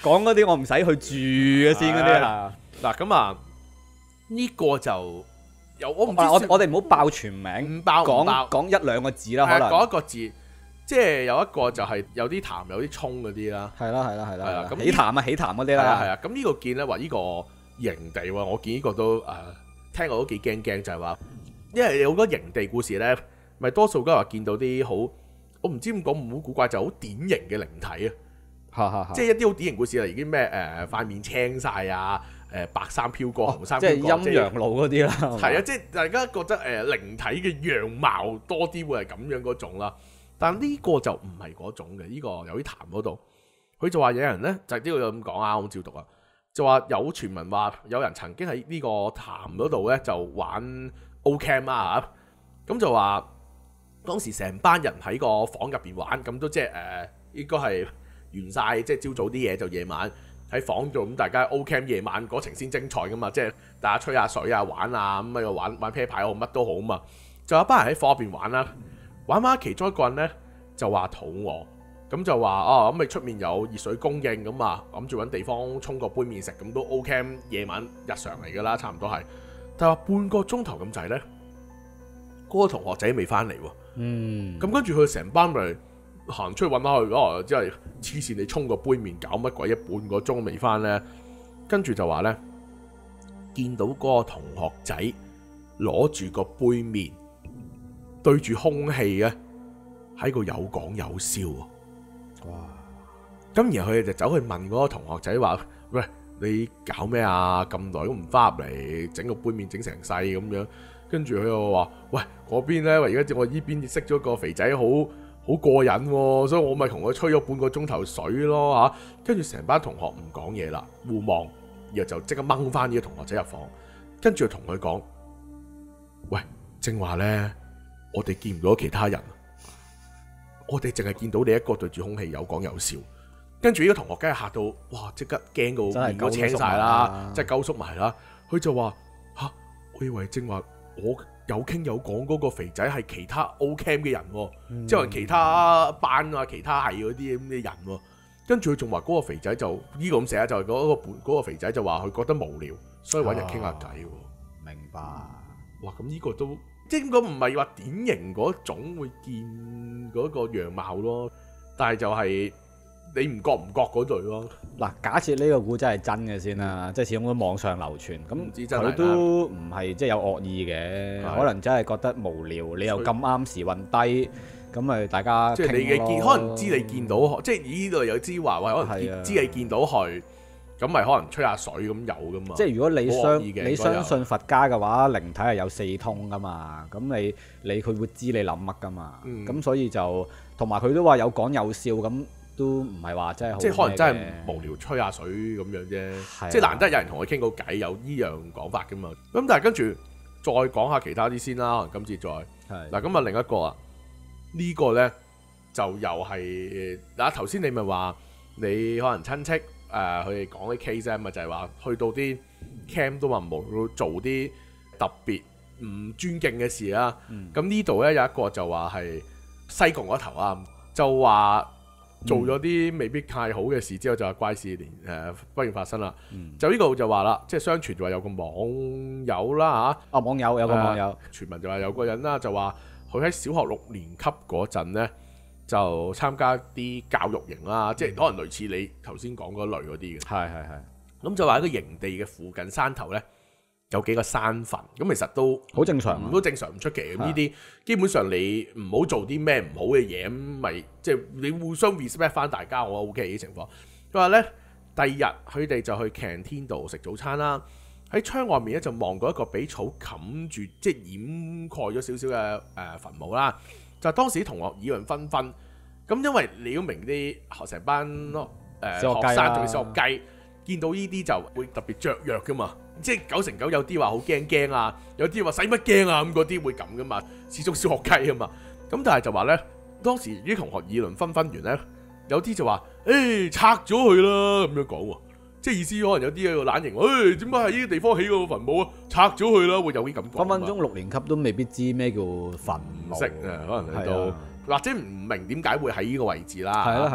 講嗰啲我唔使去住嘅先嗰啲啊。 嗱咁啊，呢個就有我唔知我哋唔好爆全名， 唔爆講一兩個字啦，可能講一個字，即係有一個就係有啲潭有啲涌嗰啲啦。 係啦， 咁起潭嗰啲啦。 係啊，咁呢個見咧話呢個營地喎，我見呢個都聽我都幾驚，就係話，因為有好多營地故事咧，咪多數都話見到啲好，我唔知點講好古怪，就好典型嘅靈體啊，即係一啲好典型故事啦，已經咩塊面青晒啊，白衫飄過紅衫飄過， 即係陰陽路嗰啲啦。 係啊，即係大家覺得靈體嘅樣貌多啲會係咁樣嗰種啦，但呢個就唔係嗰種嘅，呢個有啲潭嗰度，佢就話有人咧就係呢個咁講啊，我照讀啊。就話有傳聞話有人曾經喺呢個潭嗰度咧就玩 O-Camp 啊，咁就話當時成班人喺個房入邊玩，咁都即係應該係完晒，即係朝早啲嘢就夜晚喺房度，咁大家 O-Camp 夜晚嗰程先精彩噶嘛，即係大家吹下水啊玩啊咁啊玩啤牌好乜都好嘛，就有班人喺房入邊玩啦，玩翻其中一個人咧就話肚餓。咁就話咁你出面有熱水供應咁啊，諗住揾地方沖個杯麵食，咁都 O-Camp 夜晚日常嚟㗎啦，差唔多係。但係話半個鐘頭咁滯呢，嗰個同學仔未翻嚟喎。咁跟住佢成班咪行出去揾下佢，即係黐線你沖個杯麵搞乜鬼？半個鐘未翻呢？跟住就話呢，見到嗰個同學仔攞住個杯麵對住空氣嘅喺度有講有笑。哇！咁然後佢哋就走去問嗰個同學仔話：喂，你搞咩啊？咁耐都唔翻入嚟，整個杯麵整成世咁樣。跟住佢又話：喂，嗰邊咧，而家我依邊識咗個肥仔，好過癮喎，所以我咪同佢吹咗半個鐘頭水咯嚇。跟住成班同學唔講嘢啦，互望，然後就即刻掹翻呢個同學仔入房，跟住同佢講：喂，正話咧，我哋見唔到其他人。我哋淨係見到你一個對住空氣有講有笑，跟住呢個同學梗係嚇到，哇！即刻驚到面都青晒啦，即係鳩縮埋啦。佢就話：我以為正話我有傾有講嗰個肥仔係其他 O-Camp 嘅人，即係其他班啊、其他係嗰啲咁嘅人喎。跟住佢仲話嗰個肥仔就呢個咁寫，就係嗰個肥仔就話佢覺得無聊，所以揾人傾下偈。 明白。 哇！咁呢個都〜即係點講唔係話典型嗰種會見嗰個樣貌咯，但係就係你唔覺嗰類咯。 嗱，假設呢個故真係真嘅先啦，即係始終都網上流傳，咁佢都唔係即係有惡意嘅，可能真係覺得無聊，你又咁啱時運低，咁咪大家即係你嘅見，可能知你見到，即係呢度有知話，可能知你見到佢。咁咪可能吹下水咁有噶嘛？ 即係如果你相信佛家嘅話，靈體係有四通噶嘛。咁你佢會知你諗乜噶嘛？咁所以就同埋佢都話有講有笑，咁都唔係話真係好。 即係可能真係無聊吹下水咁樣啫。即係難得有人同佢傾個偈，有呢樣講法噶嘛。咁但係跟住再講下其他啲先啦。可能今次再嗱咁啊，另一個啊，呢個咧就又係嗱頭先你咪話你可能親戚。佢哋講啲 case 咪就係話去到啲 camp 都話冇做啲特別唔尊敬嘅事啦。咁呢度咧有一個就話係西貢嗰頭啊，就話做咗啲未必太好嘅事之後就係怪事不斷發生啦。就呢度就話啦，即係相傳就話有個網友啦嚇， 網友有個網友傳聞就話有個人啦，就話佢喺小學6年級嗰陣咧。就參加啲教育營啦，即係可能類似你頭先講嗰類嗰啲嘅。係。咁就話喺個營地嘅附近山頭呢，有幾個山墳，咁其實都好正常，都正常唔出奇。咁呢啲基本上你唔好做啲咩唔好嘅嘢，咁咪即係你互相 respect 翻大家，我 OK 嘅情況。佢話呢，第二日佢哋就去 canteen 度食早餐啦，喺窗外面咧就望到一個俾草冚住，即係掩蓋咗少少嘅墳墓啦。就當時啲同學議論紛紛，咁因為你都明啲成班學生仲要小學雞，見到呢啲就會特別雀躍噶嘛，即係9成9有啲話好驚啊，有啲話使乜驚啊咁嗰啲會咁噶嘛，始終小學雞啊嘛。咁但係就話呢，當時啲同學議論紛紛完呢，有啲就話拆咗佢啦咁樣講喎，即係意思可能有啲喺度懶型，點解喺呢啲地方起個墳墓啊？拆咗佢啦，會有啲咁講。 分鐘6年級都未必知咩叫墳墓， 識啊，可能喺度或者唔明點解會喺呢個位置啦。 係啦。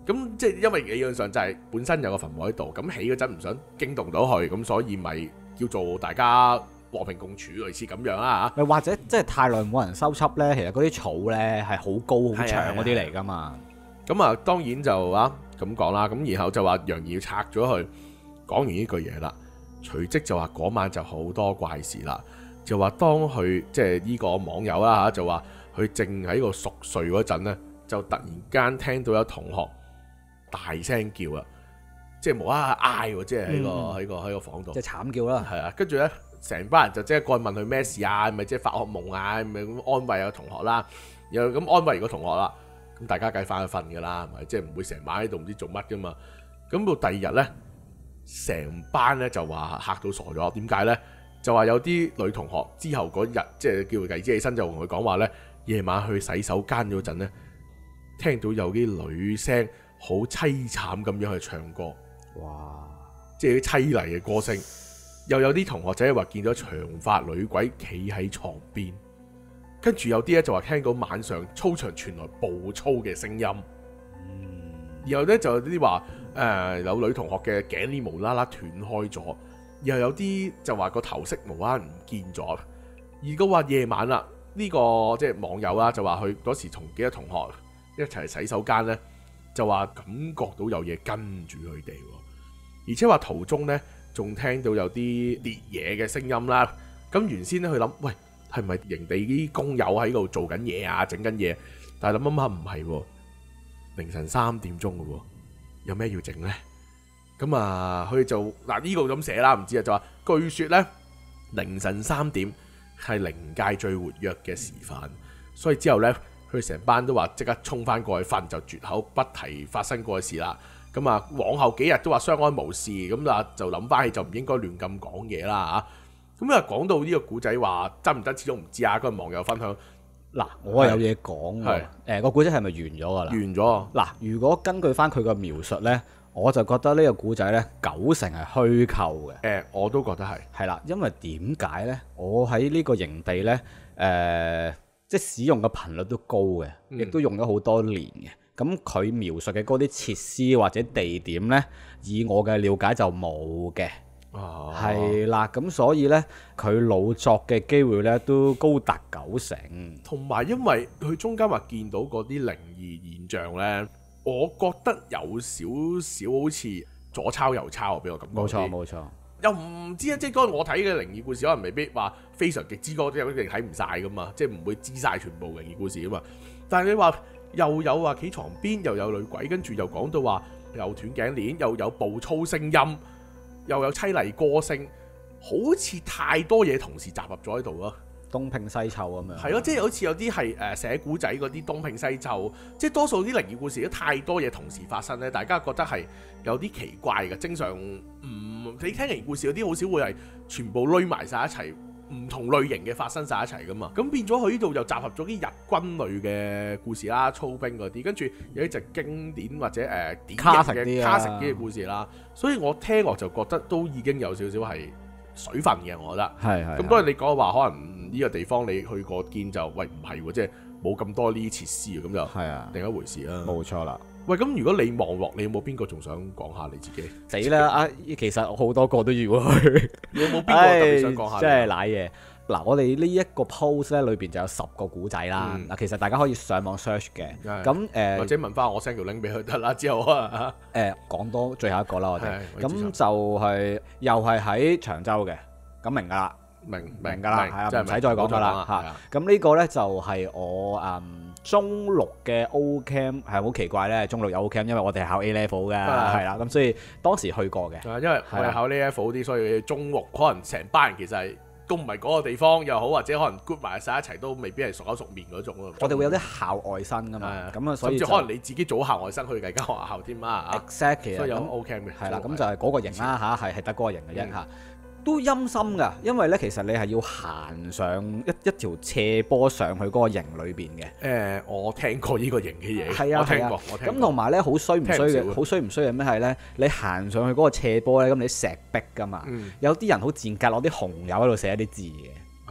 咁即係因為理論上就係本身有個墳墓喺度，咁起嗰陣唔想驚動到佢，咁所以咪叫做大家和平共處，類似咁樣啦嚇。 又或者即係太耐冇人收葺咧，其實嗰啲草咧係好高好長嗰啲嚟㗎嘛。 咁啊當然就咁講啦，咁然後就話楊怡要拆咗佢，講完呢句嘢啦，隨即就話嗰晚就好多怪事啦，就話當佢即係呢個網友啦嚇，就話佢正喺個熟睡嗰陣咧，就突然間聽到有同學大聲叫啦，即係無啦啦嗌喎，即係喺個房度， 即係慘叫啦。 係啊，跟住咧成班人就即係過去問佢咩事啊，咪即係發惡夢啊，咪咁安慰個同學啦，又咁安慰完個同學啦，咁大家梗係翻去瞓㗎啦，係咪？即係唔會成晚喺度唔知做乜㗎嘛。咁到第二日咧，成班咧就話嚇到傻咗，點解咧？就話有啲女同學之後嗰日即係叫佢計起身就同佢講話咧，夜晚去洗手間嗰陣咧，聽到有啲女聲好凄慘咁樣去唱歌， 哇！ 即係啲凄厲嘅歌聲。又有啲同學仔話見到長髮女鬼企喺床邊，跟住有啲咧就話聽到晚上操場傳來暴粗嘅聲音，然後咧就有啲話有女同學嘅頸鏈無啦啦斷開咗，然後有啲就話個頭飾無啦啦唔見咗，而個話夜晚啦，呢個即係網友啦就話佢嗰時同幾個同學一齊洗手間呢，就話感覺到有嘢跟住佢哋，而且話途中呢，仲聽到有啲烈嘢嘅聲音啦。咁原先咧佢諗，喂，係咪營地啲工友喺度做緊嘢啊，整緊嘢？但係諗諗下唔係喎，凌晨3點鐘嘅喎，有咩要整呢？咁啊，佢就呢個咁寫啦，唔知啊，就話據説呢，凌晨3點係靈界最活躍嘅時分，所以之後呢，佢成班都話即刻衝翻過去瞓，就絕口不提發生過嘅事啦。咁啊，往後幾日都話相安無事，咁啊就諗翻起就唔應該亂咁講嘢啦嚇。咁啊講到呢個古仔話真唔真，始終唔知啊。嗰個網友分享嗱，我有嘢講喎。個古仔係咪完咗㗎啦？ 完咗。 嗱，如果根據翻佢個描述呢，我就覺得呢個古仔呢，90%係虛構嘅。 我都覺得係。 係啦，因為點解呢？我喺呢個營地呢，即係使用嘅頻率都高嘅，亦都用咗好多年嘅。咁佢描述嘅嗰啲設施或者地點呢，以我嘅了解就冇嘅，係啦。咁所以呢，佢老作嘅機會呢都高達90%。 同埋因為佢中間話見到嗰啲靈異現象呢，我覺得有少少好似左抄右抄俾我感覺。 冇錯冇錯， 又唔知啊！即係嗰個我睇嘅靈異故事，可能未必話非常極之多，啲一定睇唔晒噶嘛，即係唔會知晒全部靈異故事噶嘛。但係你話，又有話企床邊，又有女鬼，跟住又講到話又斷頸鏈，又有暴粗聲音，又有凄厲歌聲，好似太多嘢同時集合咗喺度咯。 東拼西湊咁樣。 係咯，即係好似有啲係寫古仔嗰啲東拼西湊，即係多數啲靈異故事都太多嘢同時發生咧，大家覺得係有啲奇怪嘅。正常你聽靈異故事嗰啲好少會係全部攏埋晒一齊。唔同類型嘅發生晒一齊噶嘛，咁變咗佢呢度又集合咗啲日軍類嘅故事啦，操兵嗰啲，跟住有啲就經典或者典型嘅卡食啲嘅故事啦，所以我聽我就覺得都已經有少少係水分嘅，我覺得係。咁當然你講話可能呢個地方你去過見就喂唔係喎，即係冇咁多呢啲設施咁就係啊，另一回事啦。冇錯啦。喂，咁如果你望落，你有冇邊個仲想講下你自己？ 死啦！其實好多個都要去。 有冇邊個特別想講下？ 即係瀨嘢。嗱，我哋呢一個 post 咧裏邊就有10個古仔啦。嗱，其實大家可以上網 search 嘅。咁或者問翻我 send 條 link 俾佢得啦。之後啊講多最後一個啦，我哋。咁就係又係喺長洲嘅。咁明㗎啦，明㗎啦，係啊，唔使再講㗎啦嚇。咁呢個咧就係我中六嘅 O Camp 係好奇怪咧，中六有 O Camp，因為我哋係考 A level 嘅，係啦，咁所以當時去過嘅。 因為我係考 A level 啲，所以中六可能成班人其實係都唔係嗰個地方又好，或者可能 group 埋晒一齊都未必係熟口熟面嗰種咯。 我哋會有啲校外生噶嘛，咁啊，所以甚至可能你自己組校外生去計間學校添啊。 Exactly， 所以有 O Camp 嘅。 係啦，咁就係嗰個型啦嚇，係得嗰個型嘅啫嚇。都陰森㗎，因為咧其實你係要行上一條斜坡上去嗰個營裏邊嘅。 我聽過呢個營嘅嘢， 係啊， 我聽過。 咁同埋咧好衰唔衰嘅，好衰唔衰嘅咩係咧？你行上去嗰個斜坡咧，咁你石壁㗎嘛，有啲人好賤格攞啲紅油喺度寫啲字嘅。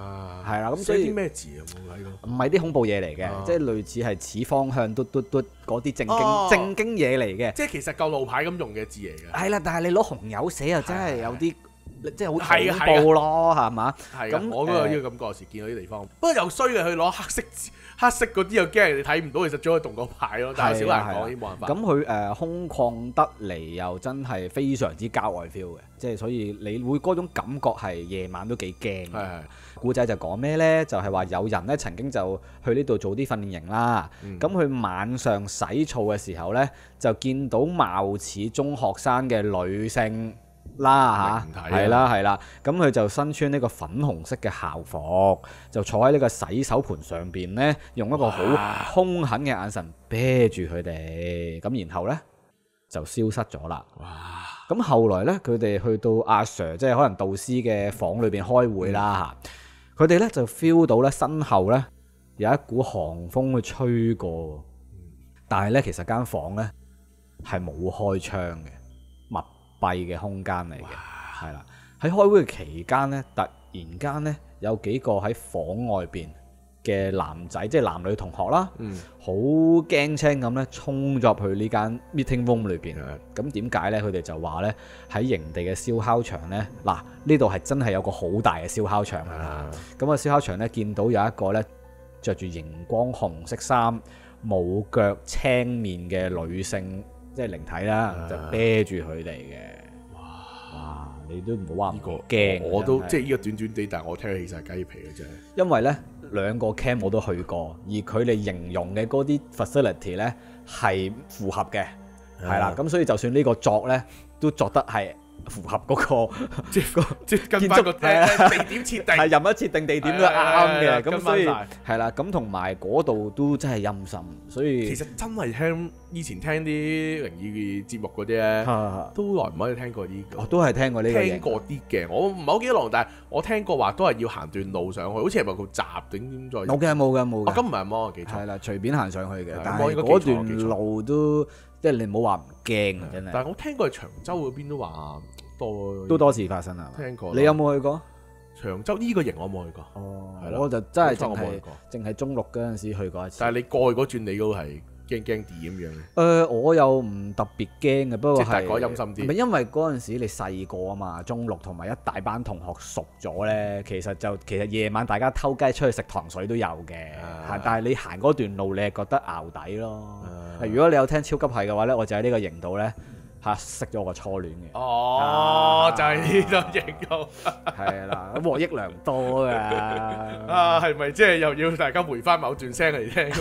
係啦，咁所以啲咩字有冇睇過？ 唔係啲恐怖嘢嚟嘅，即係類似係此方向嘟嗰啲正經嘢嚟嘅。 即係其實夠路牌咁用嘅字嚟嘅。 係啦，但係你攞紅油寫又真係有啲。即係好恐怖咯，係嘛？ 係咁，我都有呢個感覺，有時見到啲地方。不過又衰嘅，佢攞黑色嗰啲又驚人哋睇唔到，其實最可以動個牌咯。但係小難講，已經冇辦法。 咁佢空曠得嚟又真係非常之郊外 feel 嘅，即係所以你會嗰種感覺係夜晚都幾驚。係。故仔就講咩呢？就係話有人咧曾經就去呢度做啲訓練營啦。咁佢晚上洗澡嘅時候呢，就見到貌似中學生嘅女性。啦嚇，係啦，咁佢就身穿呢個粉紅色嘅校服，就坐喺呢個洗手盆上邊呢，用一個好兇狠嘅眼神啤住佢哋，咁然後呢，就消失咗啦。咁後來呢，佢哋去到阿 Sir， 即係可能導師嘅房裏邊開會啦嚇，佢哋呢就 feel 到呢身後呢有一股寒風去吹過，但係呢，其實間房呢係冇開窗嘅，閉嘅空間嚟嘅，係啦。喺開會嘅期間呢，突然間呢，有幾個喺房外邊嘅男仔，即係男女同學啦，好驚青咁呢，衝咗入去呢間 meeting room 裏邊。咁點解呢？佢哋就話呢，喺營地嘅燒烤場呢，嗱呢度係真係有個好大嘅燒烤場啊！咁啊燒烤場呢，見到有一個呢，着住熒光紅色衫、冇腳青面嘅女性。即係靈體啦，就啤住佢哋嘅。哇！你都唔好話呢個驚， 我都即係呢個短短地，但係我聽起晒雞皮嘅啫。 因為呢兩個 camp 我都去過，而佢哋形容嘅嗰啲 facility 呢係符合嘅，係啦。咁所以就算呢個作呢，都作得係符合嗰個即係跟翻個地點設定，係任何設定地點都啱嘅。咁所以係啦，咁同埋嗰度都真係陰森，所以其實真係以前聽啲靈異節目嗰啲咧，都耐唔可以聽過呢個。 我都係聽過呢個嘢， 聽過啲嘅，我唔係好記得落，但係我聽過話都係要行段路上去，好似係咪個閘點再？ 冇嘅。 咁唔係麼？記錯。係啦，隨便行上去嘅，但係嗰段路都即係你唔好話唔驚真係。 但係我聽過係長洲嗰邊都話都多事發生啊！ 聽過。 你有冇去過長洲呢個營？我冇去過。 我就真係淨係中六嗰陣時去過一次。 但係你過去嗰轉，你都係驚啲咁樣。 我又唔特別驚嘅，不過係陰森啲。 唔係因為嗰陣時你細個啊嘛，中六同埋一大班同學熟咗咧，其實夜晚大家偷雞出去食糖水都有嘅。但係你行嗰段路，你係覺得淆底咯。如果你有聽超級係嘅話咧，我就喺呢個營度咧。識咗個初戀嘅， 就係呢個型號， 係啦，獲益良多㗎。 係咪即係又要大家回翻某段聲嚟聽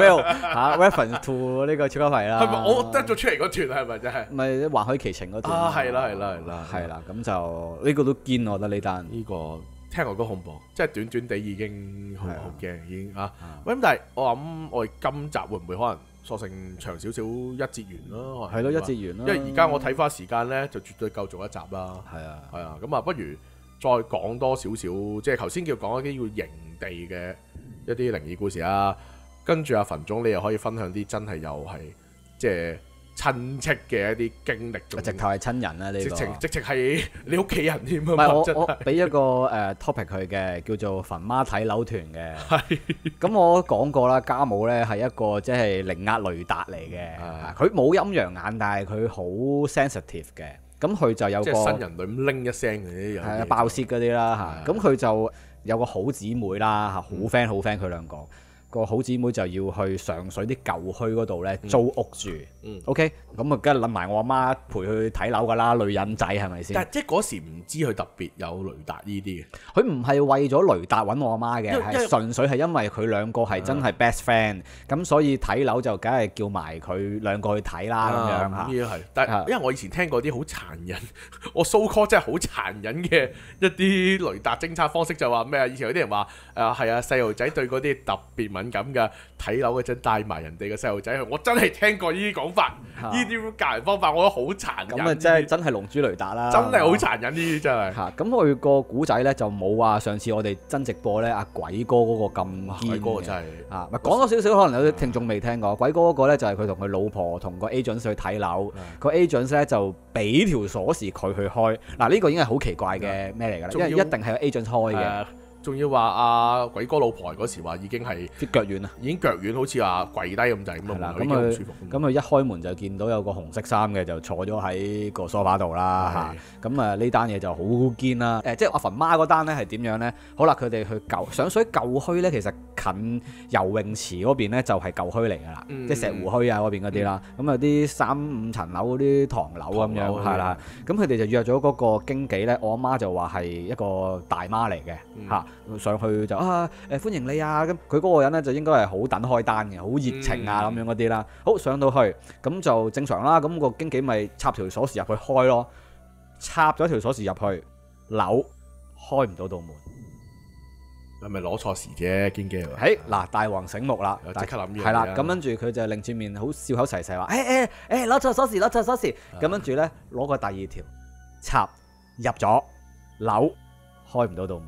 ？reference to 呢個超級係啦。 係咪我得咗出嚟嗰段係咪真係？ 咪環海奇情嗰段。 係啦， 咁就呢個都堅，我覺得呢單。 呢個聽落都恐怖，即係短短地已經好驚，已經啊。喂，咁但係我諗我哋今集會唔會可能？索性長少少一節完咯， 係咯，一節完咯。 因為而家我睇翻時間咧，就絕對夠做一集啦。係啊，咁啊，不如再講多少少，即係頭先叫講一啲叫營地嘅一啲靈異故事啊。跟住阿馮總，你又可以分享啲真係又係即係親戚嘅一啲經歷。 直頭係親人啊！呢個直情係你屋企人添啊！ 唔係我俾一個topic 佢嘅，叫做墳媽睇樓團嘅。係。咁我講過啦，家母咧係一個即係靈壓雷達嚟嘅。佢冇陰陽眼，但係佢好 sensitive 嘅。咁佢就有個即係新人類咁拎一聲嗰啲， 係爆泄嗰啲啦嚇。咁佢就有個好姊妹啦嚇，好 friend 佢兩個。個好姊妹就要去上水啲舊墟嗰度咧租屋住，OK，咁啊梗係諗埋我阿媽陪佢睇樓噶啦，女人仔係咪先？ 但係即係嗰時唔知佢特別有雷達呢啲嘅， 佢唔係為咗雷達揾我阿媽嘅，係純粹係因為佢兩個係真係 best friend，咁所以睇樓就梗係叫埋佢兩個去睇啦咁樣嚇。 呢個係，但係因為我以前聽過啲好殘忍，我 so call 真係好殘忍嘅一啲雷達偵測方式，就話咩啊？以前有啲人話係啊，細路仔對嗰啲特別敏感㗎，睇樓嗰陣帶埋人哋嘅細路仔去，我真係聽過呢啲講法，呢啲教人方法，我覺得好殘忍。 咁啊，真係龍珠雷達啦， 真係好殘忍呢啲真係。 咁佢個古仔咧就冇話上次我哋真直播咧阿鬼哥嗰個咁堅嘅。 鬼哥真係咪講多少少，可能有啲聽眾未聽過。鬼哥嗰個咧就係佢同佢老婆同個 agent 去睇樓，個 agent 咧就俾條鎖匙佢去開。嗱呢個已經係好奇怪嘅咩嚟㗎啦，因為一定係個 agent 開嘅。 仲要話阿鬼哥老婆嗰時話已經係啲腳軟啊， 已經腳軟，好似話跪低咁滯咁係啦， 啊， 咁已經好舒服。 佢一開門就見到有個紅色衫嘅就坐咗喺個梳化度啦嚇，咁啊呢單嘢就好堅啦。即係阿墳媽嗰單咧係點樣咧？好啦，佢哋去上水舊墟咧，其實近游泳池嗰邊咧就係舊墟嚟㗎啦，即係石湖墟啊嗰邊嗰啲啦。咁有啲3-5層樓嗰啲唐樓咁樣係啦。咁佢哋就約咗嗰個經紀咧，我阿媽就話係一個大媽嚟嘅嚇，上去就歡迎你啊！咁佢嗰個人咧就應該係好等開單嘅，好熱情啊咁樣嗰啲啦。好，上到去咁就正常啦。咁個經紀咪插條鎖匙入去開咯，插咗條鎖匙入去，樓開唔到道門。 係咪攞錯時啫？經紀嗱，大王醒目啦， 即刻諗嘢係啦。咁跟住佢就擰住面好笑口齊齊話：攞錯鎖匙，攞錯鎖匙。咁跟住咧攞個第二條插入咗樓，開唔到道門。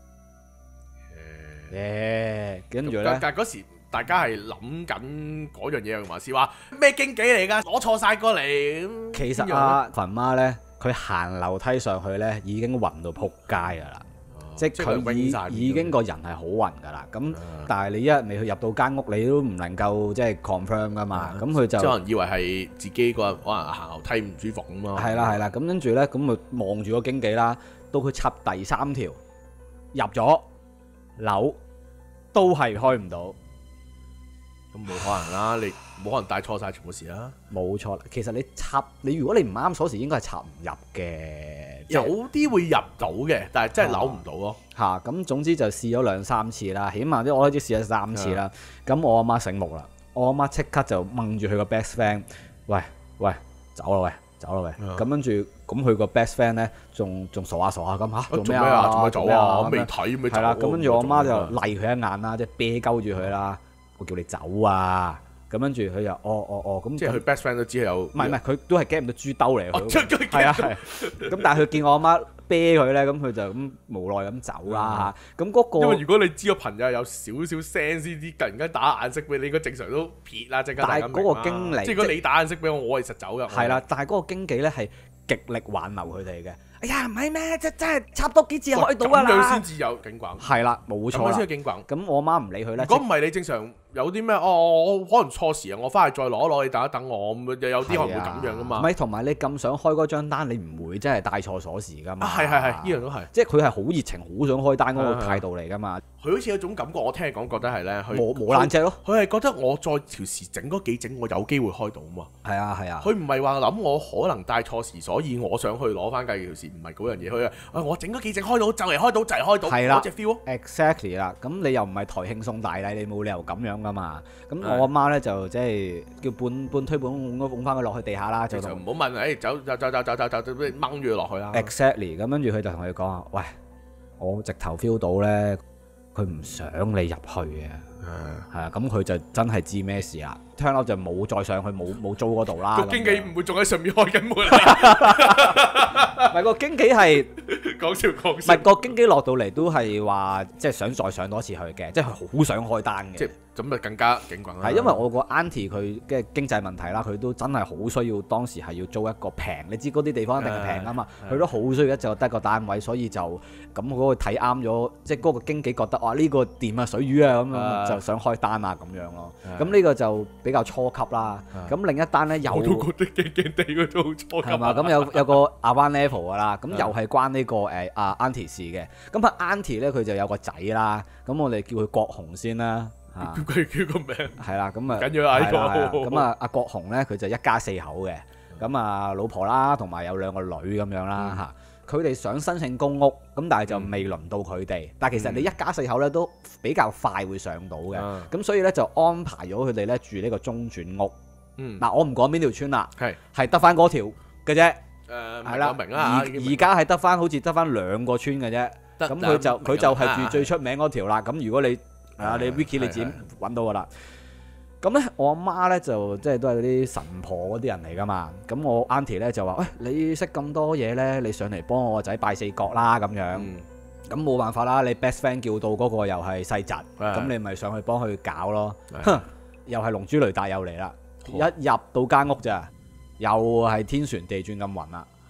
跟住咧， 但嗰時大家係諗緊嗰樣嘢，還是話咩經紀嚟㗎？攞錯晒過嚟。 其實阿墳媽咧，佢行樓梯上去咧已經暈到撲街㗎啦。即係佢已經個人係好暈㗎啦。咁但係你一未去入到間屋，你都唔能夠即係 confirm 㗎嘛。咁佢就即係可能以為係自己個可能行樓梯唔舒服咁嘛。 係啦。咁跟住咧，咁咪望住個經紀啦。到佢插第3條入咗樓，都係開唔到。 咁冇可能啦，你冇可能帶錯晒全部事啦。 冇錯，其實你如果你唔啱鎖匙，應該係插唔入嘅。 有啲會入到嘅，但係真係扭唔到咯。 咁總之就試咗2-3次啦，起碼我都試咗3次啦。咁我阿媽醒目啦，我阿媽即刻就掹住佢個 best friend，喂，走啦喂。咁跟住咁佢個 best friend 咧，仲傻下咁嚇，做咩啊？ 做咩走啊？我未睇咪走。 係啦，咁跟住我媽就勵佢一眼啦，即係啤鳩住佢啦。我叫你走啊！咁跟住佢就咁即係佢 best friend 都知有。 唔係佢都係驚唔到豬兜嚟。係啊。咁但係佢見我阿媽啤佢咧，咁佢就咁無奈咁走啦嚇。咁嗰個因為如果你知個朋友有少少聲先啲，突然間打眼色俾你，應該正常都撇啦，即刻。 但係嗰個經理， 即係如果你打眼色俾我係實走㗎。 係啦，但係嗰個經紀咧係極力挽留佢哋嘅。哎呀，唔係咩？真係插多幾次開到㗎啦。 咁樣先至有警棍。 係啦，冇錯啦。 咁先有警棍。 咁我媽唔理佢咧。 如果唔係你正常有啲咩？我可能錯時啊，我翻去再攞一攞，你等一等我咁。有啲可能會咁樣噶嘛。 唔係，同埋你咁想開嗰張單，你唔會真係帶錯鎖匙㗎嘛。 係，呢樣都係。即係佢係好熱情，好想開單嗰個態度嚟㗎嘛。 佢好似有種感覺，我聽你講覺得係咧， 磨爛隻咯。 佢係覺得我再條匙整多幾整，我有機會開到嘛。 係啊。 佢唔係話諗我可能帶錯匙，所以我想去攞翻計條匙，唔係嗰樣嘢。佢我整多幾整開到，就嚟開到，就係開到。係啦，嗰隻 feel。 Exactly 啦，咁你又唔係台慶送大禮，你冇理由咁樣㗎嘛。咁我阿媽咧就即係叫半推半拱翻佢落去地下啦，就唔好問，走，掹住落去啦。 Exactly， 咁跟住佢就同佢講啊，喂，我直頭 feel 到咧，佢唔想你入去嘅。係啊，咁佢就真係知咩事啦。聽落就冇再上去，冇租嗰度啦。 個經紀唔會仲喺上面開緊門。 唔係個經紀係講笑。 唔係個經紀落到嚟都係話，即係想再上多次去嘅，即係好想開單嘅。 即係咁就更加警棍啦。 係因為我個 auntie 佢嘅經濟問題啦，佢都真係好需要當時係要租一個平，你知嗰啲地方一定係平啊嘛。佢都好需要就得個單位，所以就咁嗰個睇啱咗，即係嗰個經紀覺得哇呢個掂啊水魚啊咁樣就想開單啊咁樣咯。咁呢個就比較初級啦。咁另一單咧又我都覺得驚驚地嗰度好初級。 係嘛？咁有個 Avant level 噶啦，咁又係關呢個阿 auntie 事嘅。咁阿 auntie 咧佢就有個仔啦，咁我哋叫佢國雄先啦。 叫個名係啦，咁啊緊要嗌個。 咁啊阿國雄咧佢就一家4口嘅，咁啊老婆啦同埋有2個女咁樣啦嚇。佢哋想申請公屋，咁但係就未輪到佢哋。但係其實你一家4口咧都比較快會上到嘅，咁所以咧就安排咗佢哋咧住呢個中轉屋。嗱我唔講邊條村啦，係得翻嗰條嘅啫。係啦， 明啦。 而家係得翻好似得翻2個村嘅啫。咁佢就係住最出名嗰條啦。咁如果你你 Wiki 你自己揾到噶啦。咁咧，我阿媽咧就即係都係嗰啲神婆嗰啲人嚟噶嘛。咁我 auntie 咧就話：喂，你識咁多嘢咧，你上嚟幫我個仔拜4角啦咁樣。咁冇辦法啦，你 best friend 叫到嗰個又係細侄，咁你咪上去幫佢搞咯。又係龍珠雷達又嚟啦！一入到間屋咋，又係天旋地轉咁暈啦。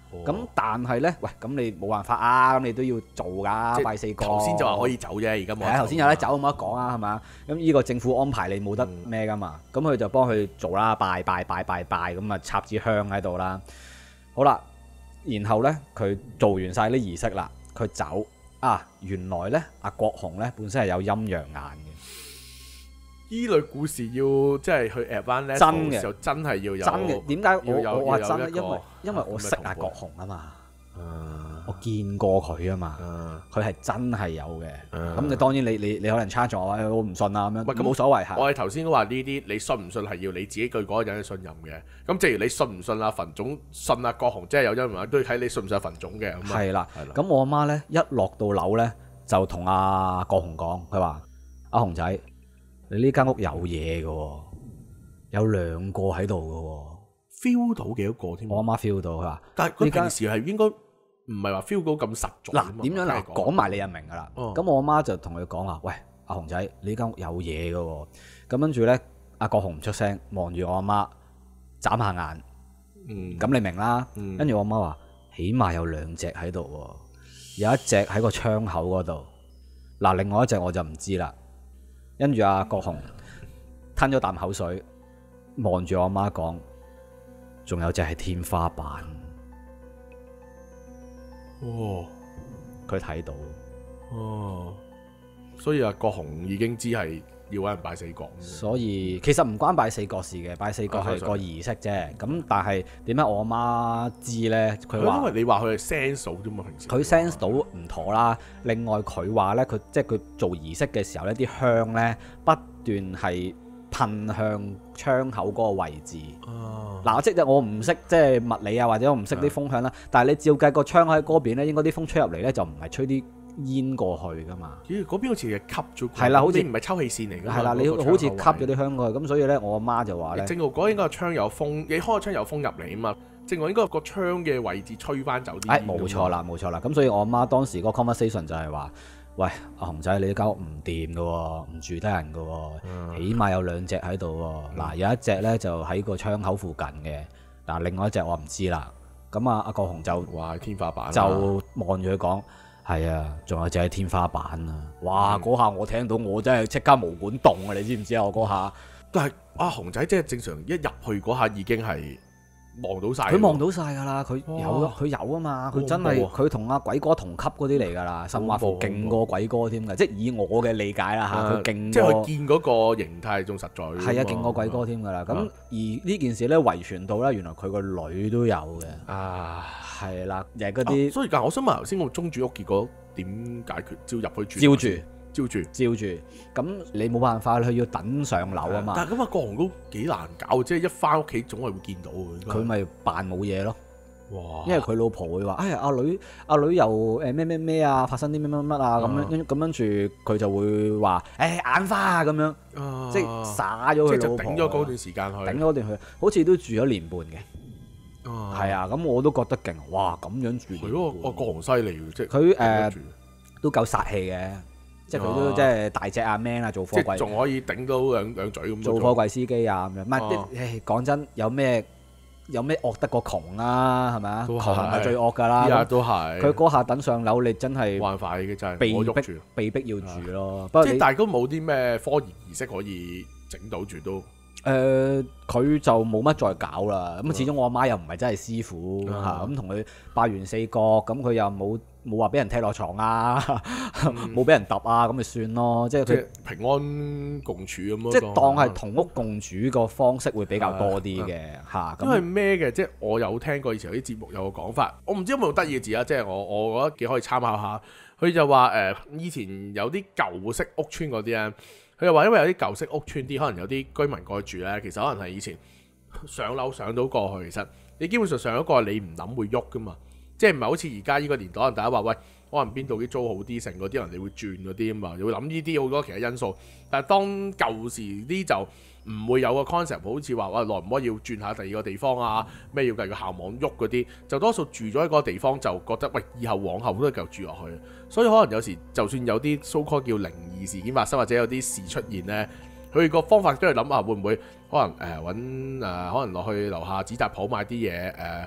咁但係咧，喂，咁你冇辦法啊，咁你都要做㗎，拜四角。 頭先就話可以走啫，而家冇。 係啊，頭先有得走冇得講啊，係嘛？咁呢個政府安排你冇得咩㗎嘛？咁佢就幫佢做啦，拜，咁啊插支香喺度啦。好啦，然後咧佢做完晒啲儀式啦，佢走啊，原來咧阿國雄咧本身係有陰陽眼嘅。 依類故事要即係去 advance 真嘅就真係要有真嘅。點解我話真咧？ 要有一個因為我識阿國雄啊嘛， 啊我見過佢啊嘛，佢係真係有嘅。咁你當然你可能 charge 我話我唔信啊咁樣，冇所謂嚇。 我哋頭先都話呢啲你信唔信係要你自己對嗰個人嘅信任嘅。咁正如你信唔信阿墳總信阿國雄，即係有因為都要睇你信唔信墳總嘅。 係啦，咁我阿媽咧一落到樓咧就同阿國雄講，佢話：阿雄仔，你呢間屋有嘢嘅喎，有兩個喺度嘅喎，feel 到幾多個添？ 我阿媽 feel 到，佢話： 但係佢平時係應該唔係話 feel 到咁實在。 嗱，點樣嗱？講埋你就明㗎啦。咁我阿媽就同佢講話：喂，阿雄仔，你呢間屋有嘢嘅喎。咁跟住咧，阿國雄唔出聲，望住我阿媽，眨下眼。咁你明啦。跟住我阿媽話：起碼有兩隻喺度喎，有一隻喺個窗口嗰度。嗱，另外一隻我就唔知啦。跟住阿國雄吞咗啖口水，望住我阿媽講：仲有隻係天花板。 哦， 佢睇到。 哦，所以阿國雄已經知係要揾人拜四角。 所以其實唔關拜四角事嘅，拜四角係個儀式啫。咁但係點解我阿媽知呢？佢話因為你話佢係 sense 到啫嘛，平時佢 sense 到唔妥啦。另外佢話呢，佢即係佢做儀式嘅時候呢，啲香呢不斷係噴向窗口嗰個位置。嗱，即係我唔識即係物理啊，或者我唔識啲風向啦。但係你照計個窗口喺嗰邊呢，應該啲風吹入嚟呢，就唔係吹啲煙過去噶嘛？咦，嗰邊好似係吸咗，係啦，好似唔係抽氣扇嚟噶。係啦，你好似吸咗啲香過去，咁所以咧，我阿媽就話咧，正路嗰應該個窗有風，你開個窗有風入嚟啊嘛。正路應該個窗嘅位置吹翻走啲。冇錯啦，冇錯啦。咁所以我阿媽當時嗰個 conversation 就係話：喂，阿雄仔，你間屋唔掂噶喎，唔住得人噶喎，起碼有兩隻喺度喎。嗱，有一隻咧就喺個窗口附近嘅，嗱，另外一隻我唔知啦。咁啊，阿國雄就話天花板，就望住佢講。係啊，仲有隻喺天花板啊！哇，嗰下我聽到我真係即刻毛管動啊！你知唔知啊？我嗰下，但係阿雄仔即係正常一入去嗰下已經係望到晒。佢望到晒㗎啦，佢有啊嘛，佢真係佢同阿鬼哥同級嗰啲嚟㗎啦，甚至乎勁過鬼哥添㗎，即係以我嘅理解啦嚇，佢勁即係佢見嗰個形態仲實在。係啊，勁過鬼哥添㗎啦。咁而呢件事咧遺傳到咧，原來佢個女都有嘅。啊！係啦，又係嗰啲。所以我想問頭先個宗主屋結果點解決？照入去住？照住。咁你冇辦法，佢要等上樓啊嘛。但係咁啊，國雄都幾難搞，即係一翻屋企總係會見到嘅。佢咪扮冇嘢咯。哇！因為佢老婆會話：哎呀，阿女又誒咩啊，發生啲乜啊咁跟住佢就會話：眼花啊咁樣，即係灑咗佢老婆。即係就頂咗嗰段時間去。頂咗段去，好似都住咗年半嘅。係啊，咁我都覺得勁，哇！咁樣住，係咯，國雄犀利嘅，即係佢都夠殺氣嘅，即係佢都即係大隻阿 man 啊，做貨櫃，仲可以頂到兩嘴咁。做貨櫃司機啊咁樣，唔係，講真，有咩惡得過窮啊？係咪啊？窮係最惡㗎啦。依家都係。佢嗰下等上樓，你真係冇辦法嘅，真係被逼要住咯。即係但係都冇啲咩科研儀式可以整到住都。佢就冇乜再搞啦。咁始終我阿媽又唔係真係師傅嚇，咁同佢拜完四角，咁佢又冇話俾人踢落床啊，冇俾人揼啊，咁咪算咯。即係佢平安共處咁咯。即係當係同屋共處個方式會比較多啲嘅嚇。因為咩嘅？即係我有聽過以前有啲節目有個講法，我唔知有冇得意嘅字啊。即係我覺得幾可以參考下。佢就話以前有啲舊式屋邨嗰啲咧。佢又話，因為有啲舊式屋邨啲，可能有啲居民過去住咧，其實可能係以前上樓上到過去，其實你基本上上咗過去，你唔諗會喐噶嘛，即係唔係好似而家呢個年代，可能大家話喂，可能邊度啲租好啲，成嗰啲人哋會轉嗰啲啊嘛，你會諗呢啲好多其他因素。但係當舊時啲就唔會有個 concept，好似話喂耐唔耐要轉下第二個地方啊，咩要繼續校網喐嗰啲，就多數住咗喺嗰個地方就覺得喂以後往後都係繼續住落去。所以可能有時就算有啲 so called 叫靈異事件發生，或者有啲事出現呢，佢個方法都係諗下會唔會可能可能落去樓下紙紮鋪買啲嘢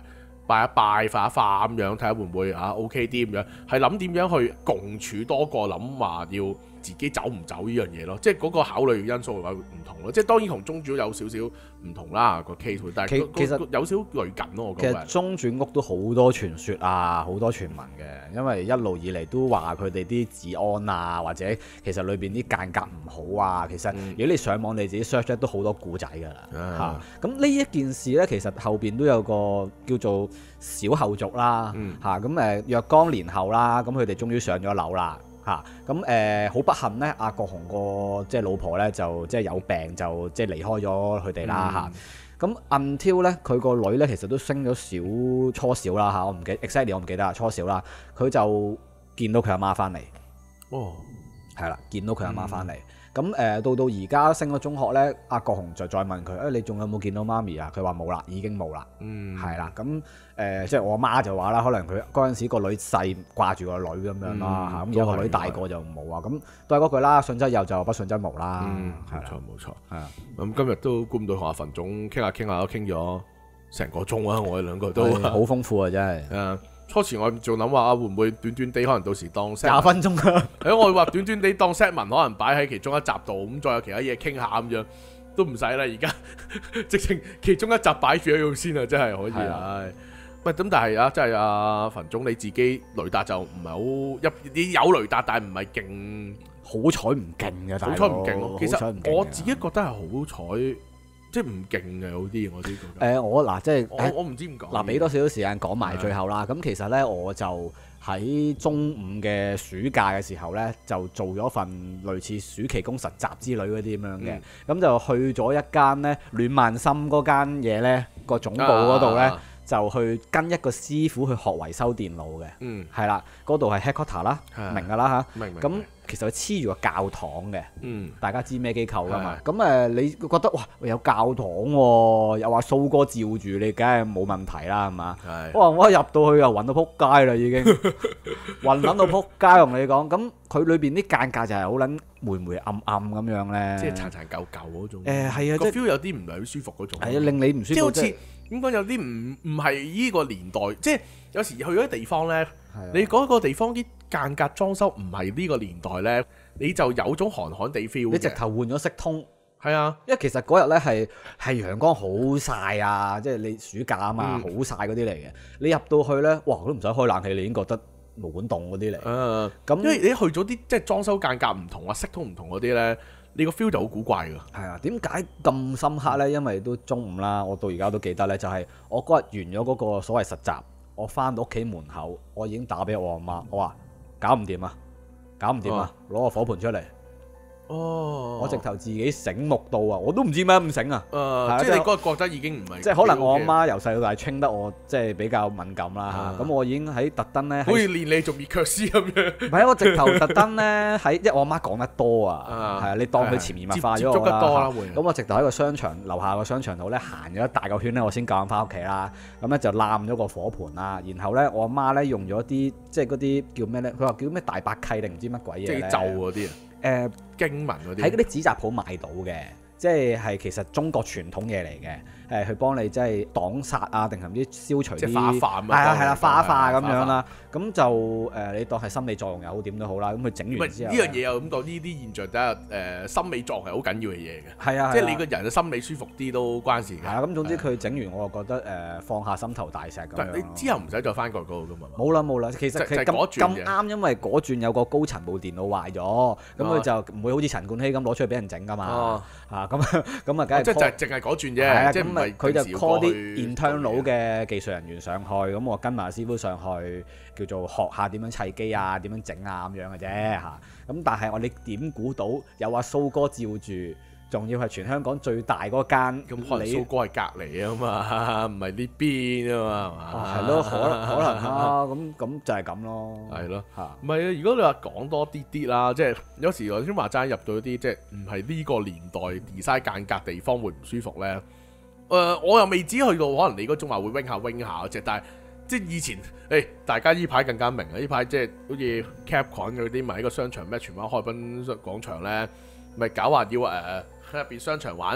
拜一拜、化一化咁樣，睇下會唔會OK 啲咁樣，係諗點樣去共處多過諗話要自己走唔走呢樣嘢咯，即係嗰個考慮因素會唔同咯，即係當然同中轉有少少唔同啦個 case，但係其實有少少類近咯，我其覺得。 實中轉屋都好多傳說啊，好多傳聞嘅，因為一路以嚟都話佢哋啲治安啊，或者其實裏邊啲間隔唔好啊，其實如果你上網你自己 search 都好多故仔㗎啦嚇。咁呢一件事呢，其實後邊都有個叫做小後續啦嚇。咁若干年後啦，咁佢哋終於上咗樓啦。嚇咁好不幸咧，阿國雄個即係老婆咧就即係有病就即係離開咗佢哋啦嚇。咁 until 咧佢個女咧其實都升咗初小啦嚇，我唔記 exactly 我唔記得啦，初小啦，佢就見到佢阿媽翻嚟。哦，係啦，見到佢阿媽翻嚟。咁到而家升咗中學咧，阿國雄就再問佢：你仲有冇見到媽咪啊？佢話冇啦，已經冇啦。係啦。咁即係我媽就話啦，可能佢嗰陣時個女細掛住個女咁樣啦嚇。咁而家個女大個就冇啊。咁都係嗰句啦，信則有就不信則無啦。 冇錯。係啊。咁今日都估唔到同阿馮總傾下都傾咗成個鐘啊！我哋兩個都好豐富啊，真係。 初時我仲諗話會唔會短短地可能到時當 set 20分鐘啊！ 我話短短地當 set 文可能擺喺其中一集度，咁再有其他嘢傾下咁樣都唔使啦。而家直情其中一集擺住喺度先啊，真係可以啊！喂，咁但係真係阿馮總你自己雷達就唔係好你有雷達，但係唔係勁， 好彩唔勁嘅， 好彩唔勁咯。其實我自己覺得係好彩。即係唔勁嘅有啲，我知道。 我嗱即係我唔知點講。 嗱，俾多少少時間講埋最後啦。咁其實咧，我就喺中五嘅暑假嘅時候咧，就做咗份類似暑期工實習之類嗰啲咁樣嘅。咁就去咗一間咧暖萬心嗰間嘢咧個總部嗰度咧，就去跟一個師傅去學維修電腦嘅。係啦，嗰度係 headquarter 啦，明㗎啦嚇。明。咁其實佢黐住個教堂嘅，大家知咩機構㗎嘛？咁你覺得哇有教堂喎，又話蘇哥照住你，梗係冇問題啦，係嘛？哇！我一入到去又暈到撲街啦，已經暈撚到撲街，同你講。咁佢裏邊啲間隔就係好撚霉霉暗暗咁樣咧， 即係殘殘舊舊嗰種。 係啊， 個 feel 有啲唔係好舒服嗰種。 係啊，令你唔舒服。 即係好似應該有啲唔係依個年代，即係有時去嗰啲地方咧，你嗰個地方啲間隔裝修唔係呢個年代咧，你就有種寒寒地 feel 嘅。 你直頭換咗色通， 係啊， 因為其實嗰日咧係陽光好曬啊，即係你暑假啊嘛，好曬嗰啲嚟嘅。你入到去咧，哇，都唔使開冷氣，你已經覺得毛管凍嗰啲嚟。咁因為你去咗啲即係裝修間隔唔同啊，色通唔同嗰啲咧，你個 feel 就好古怪㗎。 係啊，點解咁深刻咧？因為都中午啦，我到而家都記得咧，就係我嗰日完咗嗰個所謂實習，我翻到屋企門口，我已經打俾我阿媽，我話搞唔掂啊，攞個火盆出嚟。我直頭自己醒目到啊，我都唔知咩咁醒啊。 即係你嗰日覺得已經唔係， 即係可能我阿媽由細到大 train 得我，即係比較敏感啦嚇。咁我已經喺特登咧， 好似練你做滅卻師咁樣。 唔係我直頭特登咧喺，因為我阿媽講得多啊，係啊，你當佢潛移默化咗我啦。咁我直頭喺個商場樓下個商場度咧行咗一大個圈咧，我先夠膽翻屋企啦。咁咧就攬咗個火盆啦，然後咧我阿媽咧用咗啲即係嗰啲叫咩咧？佢話叫咩大白契定唔知乜鬼嘢咧？即係咒嗰啲啊。經文嗰啲喺嗰啲紙紮鋪買到嘅，即係其實中國傳統嘢嚟嘅，去幫你即係擋煞啊，定係唔知消除啲， 即係化化係啦，化咁樣啦。咁就你當係心理作用又好點都好啦。咁佢整完之後， 呢樣嘢又咁講，呢啲現象睇下心理作用係好緊要嘅嘢嘅。 係啊， 即係你個人嘅心理舒服啲都關事嘅。係啊，咁總之佢整完我就覺得放下心頭大石咁樣。 但你之後唔使再翻過嗰度噶嘛？ 冇啦，其實咁啱，因為嗰轉有個高層部電腦壞咗，咁佢就唔會好似陳冠希咁攞出去俾人整噶嘛。咁啊，梗係即係淨係嗰轉啫。 咁啊，佢就 call 啲 internal 嘅技術人員上去，咁我跟埋師傅上去。叫做學下點樣砌機啊，點樣整啊咁樣嘅啫嚇。咁但係我哋點估到有阿蘇哥照住，仲要係全香港最大嗰間。 咁可能蘇哥係隔離啊嘛，唔係呢邊啊嘛。 係咯，可能啦。咁就係咁咯。 係咯。唔係啊，如果你話講多啲啦，即係有時我先話齋入到啲即係唔係呢個年代 design 間隔地方會唔舒服咧？我又未至於去到可能你嗰種話會 wing 下嗰隻，但係。即係以前，大家依排更加明啊！依排即係好似 Capcom 嗰啲，咪喺個商場咩荃灣海濱廣場咧，咪搞話要喺入邊商場玩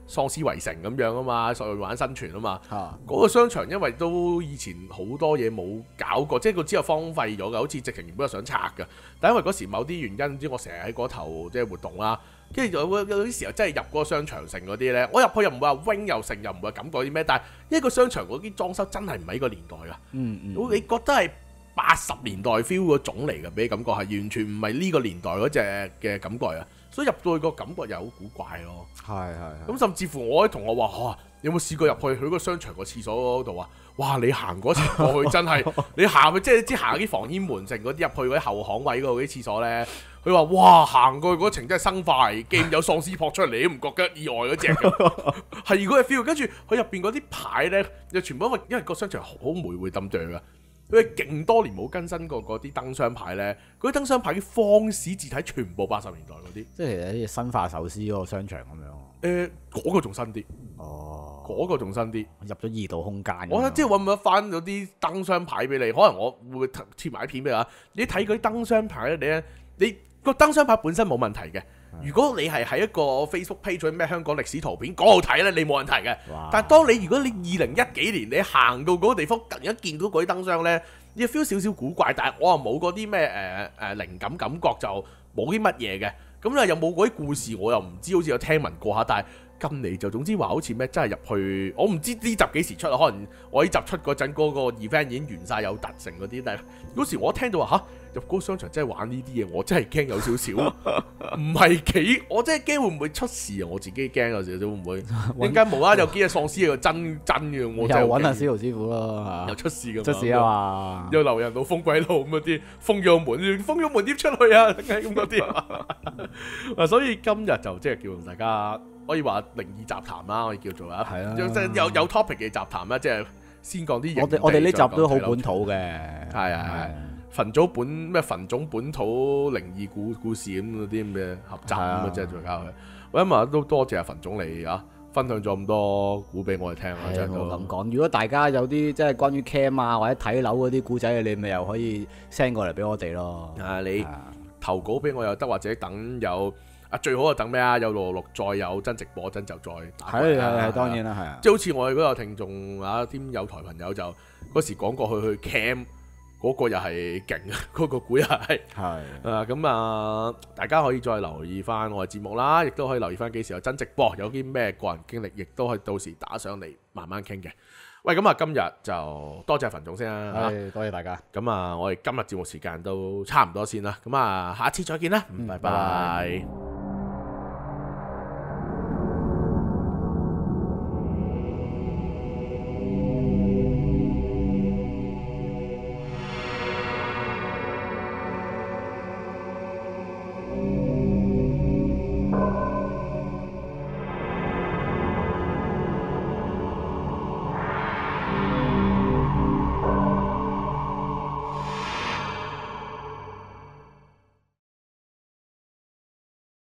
喪屍圍城咁樣啊嘛，所謂玩生存啊嘛。 嚇嗰個商場因為都以前好多嘢冇搞過，即係佢之後荒廢咗嘅，好似直情原本係想拆嘅。但因為嗰時某啲原因，唔知我成日喺嗰頭即係活動啦，跟住有啲時候真係入嗰個商場城嗰啲呢，我入去又唔會話 wing 又成，又唔會感覺啲咩，但係一個商場嗰啲裝修真係唔係呢個年代㗎。你覺得係80年代 feel 嗰種嚟嘅，俾你感覺係完全唔係呢個年代嗰隻嘅感覺啊！所以入到去個感覺又好古怪咯。 係。 咁甚至乎我啲同學話：嚇，有冇試過入去佢個商場個廁所嗰度啊？哇！你行嗰層過去真係，你行去即係啲行啲防煙門城嗰啲入去嗰啲後巷位嗰度啲廁所呢。佢話：哇！行過去嗰程真係生化危機，有喪屍撲出嚟，你都唔覺得意外嗰隻㗎，係嗰個 feel。跟住佢入邊嗰啲牌呢，又全部因為個商場好霉會抌㗎。佢係勁多年冇更新過嗰啲燈箱牌呢，嗰啲燈箱牌啲方史字體全部80年代嗰啲， 即係其實啲新化壽司嗰個商場咁樣。 嗰個仲新啲。 哦， 嗰個仲新啲， 入咗異度空間。 我覺得即係揾唔揾翻嗰啲燈箱牌俾你，可能我會貼埋片俾你啊。你睇嗰啲燈箱牌咧，你個燈箱牌本身冇問題嘅。如果你係喺一個 Facebook page 咩香港歷史圖片嗰度睇咧，你冇問題嘅。但係當如果你2010幾年你行到嗰個地方，突然間見到嗰啲燈箱咧，你 feel 少少古怪，但係我又冇嗰啲咩靈感覺，就冇啲乜嘢嘅。咁咧又冇嗰啲故事，我又唔知，好似有聽聞過下，但係。近嚟就總之話好似咩真係入去，我唔知呢集幾時出啊？可能我呢集出嗰陣嗰個 event 已經完晒有特成嗰啲，但係嗰時我聽到話入嗰個商場真係玩呢啲嘢，我真係驚有少少，唔係幾，我真係驚會唔會出事啊！我自己驚有少少會唔會？點解無啦有幾隻喪屍喺度真嘅？我就揾下司徒師傅咯， 又出事㗎嘛？ 出事啊嘛！ 又留人到封鬼路咁嗰啲，封咗門點出去啊？咁嗰啲所以今日就即係叫大家。可以話靈異雜談啦，可以叫做啊，有 topic 嘅雜談啦，即係先講啲嘢。 我哋呢集都好本土嘅， 係墳種本土靈異故事咁嗰啲咁嘅合集咁啊，即係再交佢。喂，咁啊都多謝阿墳種你啊，分享咗咁多古俾我哋聽啊，真係都咁講。如果大家有啲即係關於 cam 啊或者睇樓嗰啲古仔，你咪又可以 send 過嚟俾我哋咯。 你投稿俾我又得，或者等有。最好就等咩啊？有666再有真直播真就再打。 係當然啦，係啊。 即係好似我哋嗰個聽眾啊，添有台朋友就嗰時講過去 cam 嗰個又係勁，嗰個股又係。咁大家可以再留意翻我哋節目啦，亦都可以留意翻幾時有真直播，有啲咩個人經歷，亦都可以到時打上嚟慢慢傾嘅。喂，咁今日就多謝墳總先啦， 多謝大家。 咁我哋今日節目時間都差唔多先啦，咁下次再見啦，拜拜。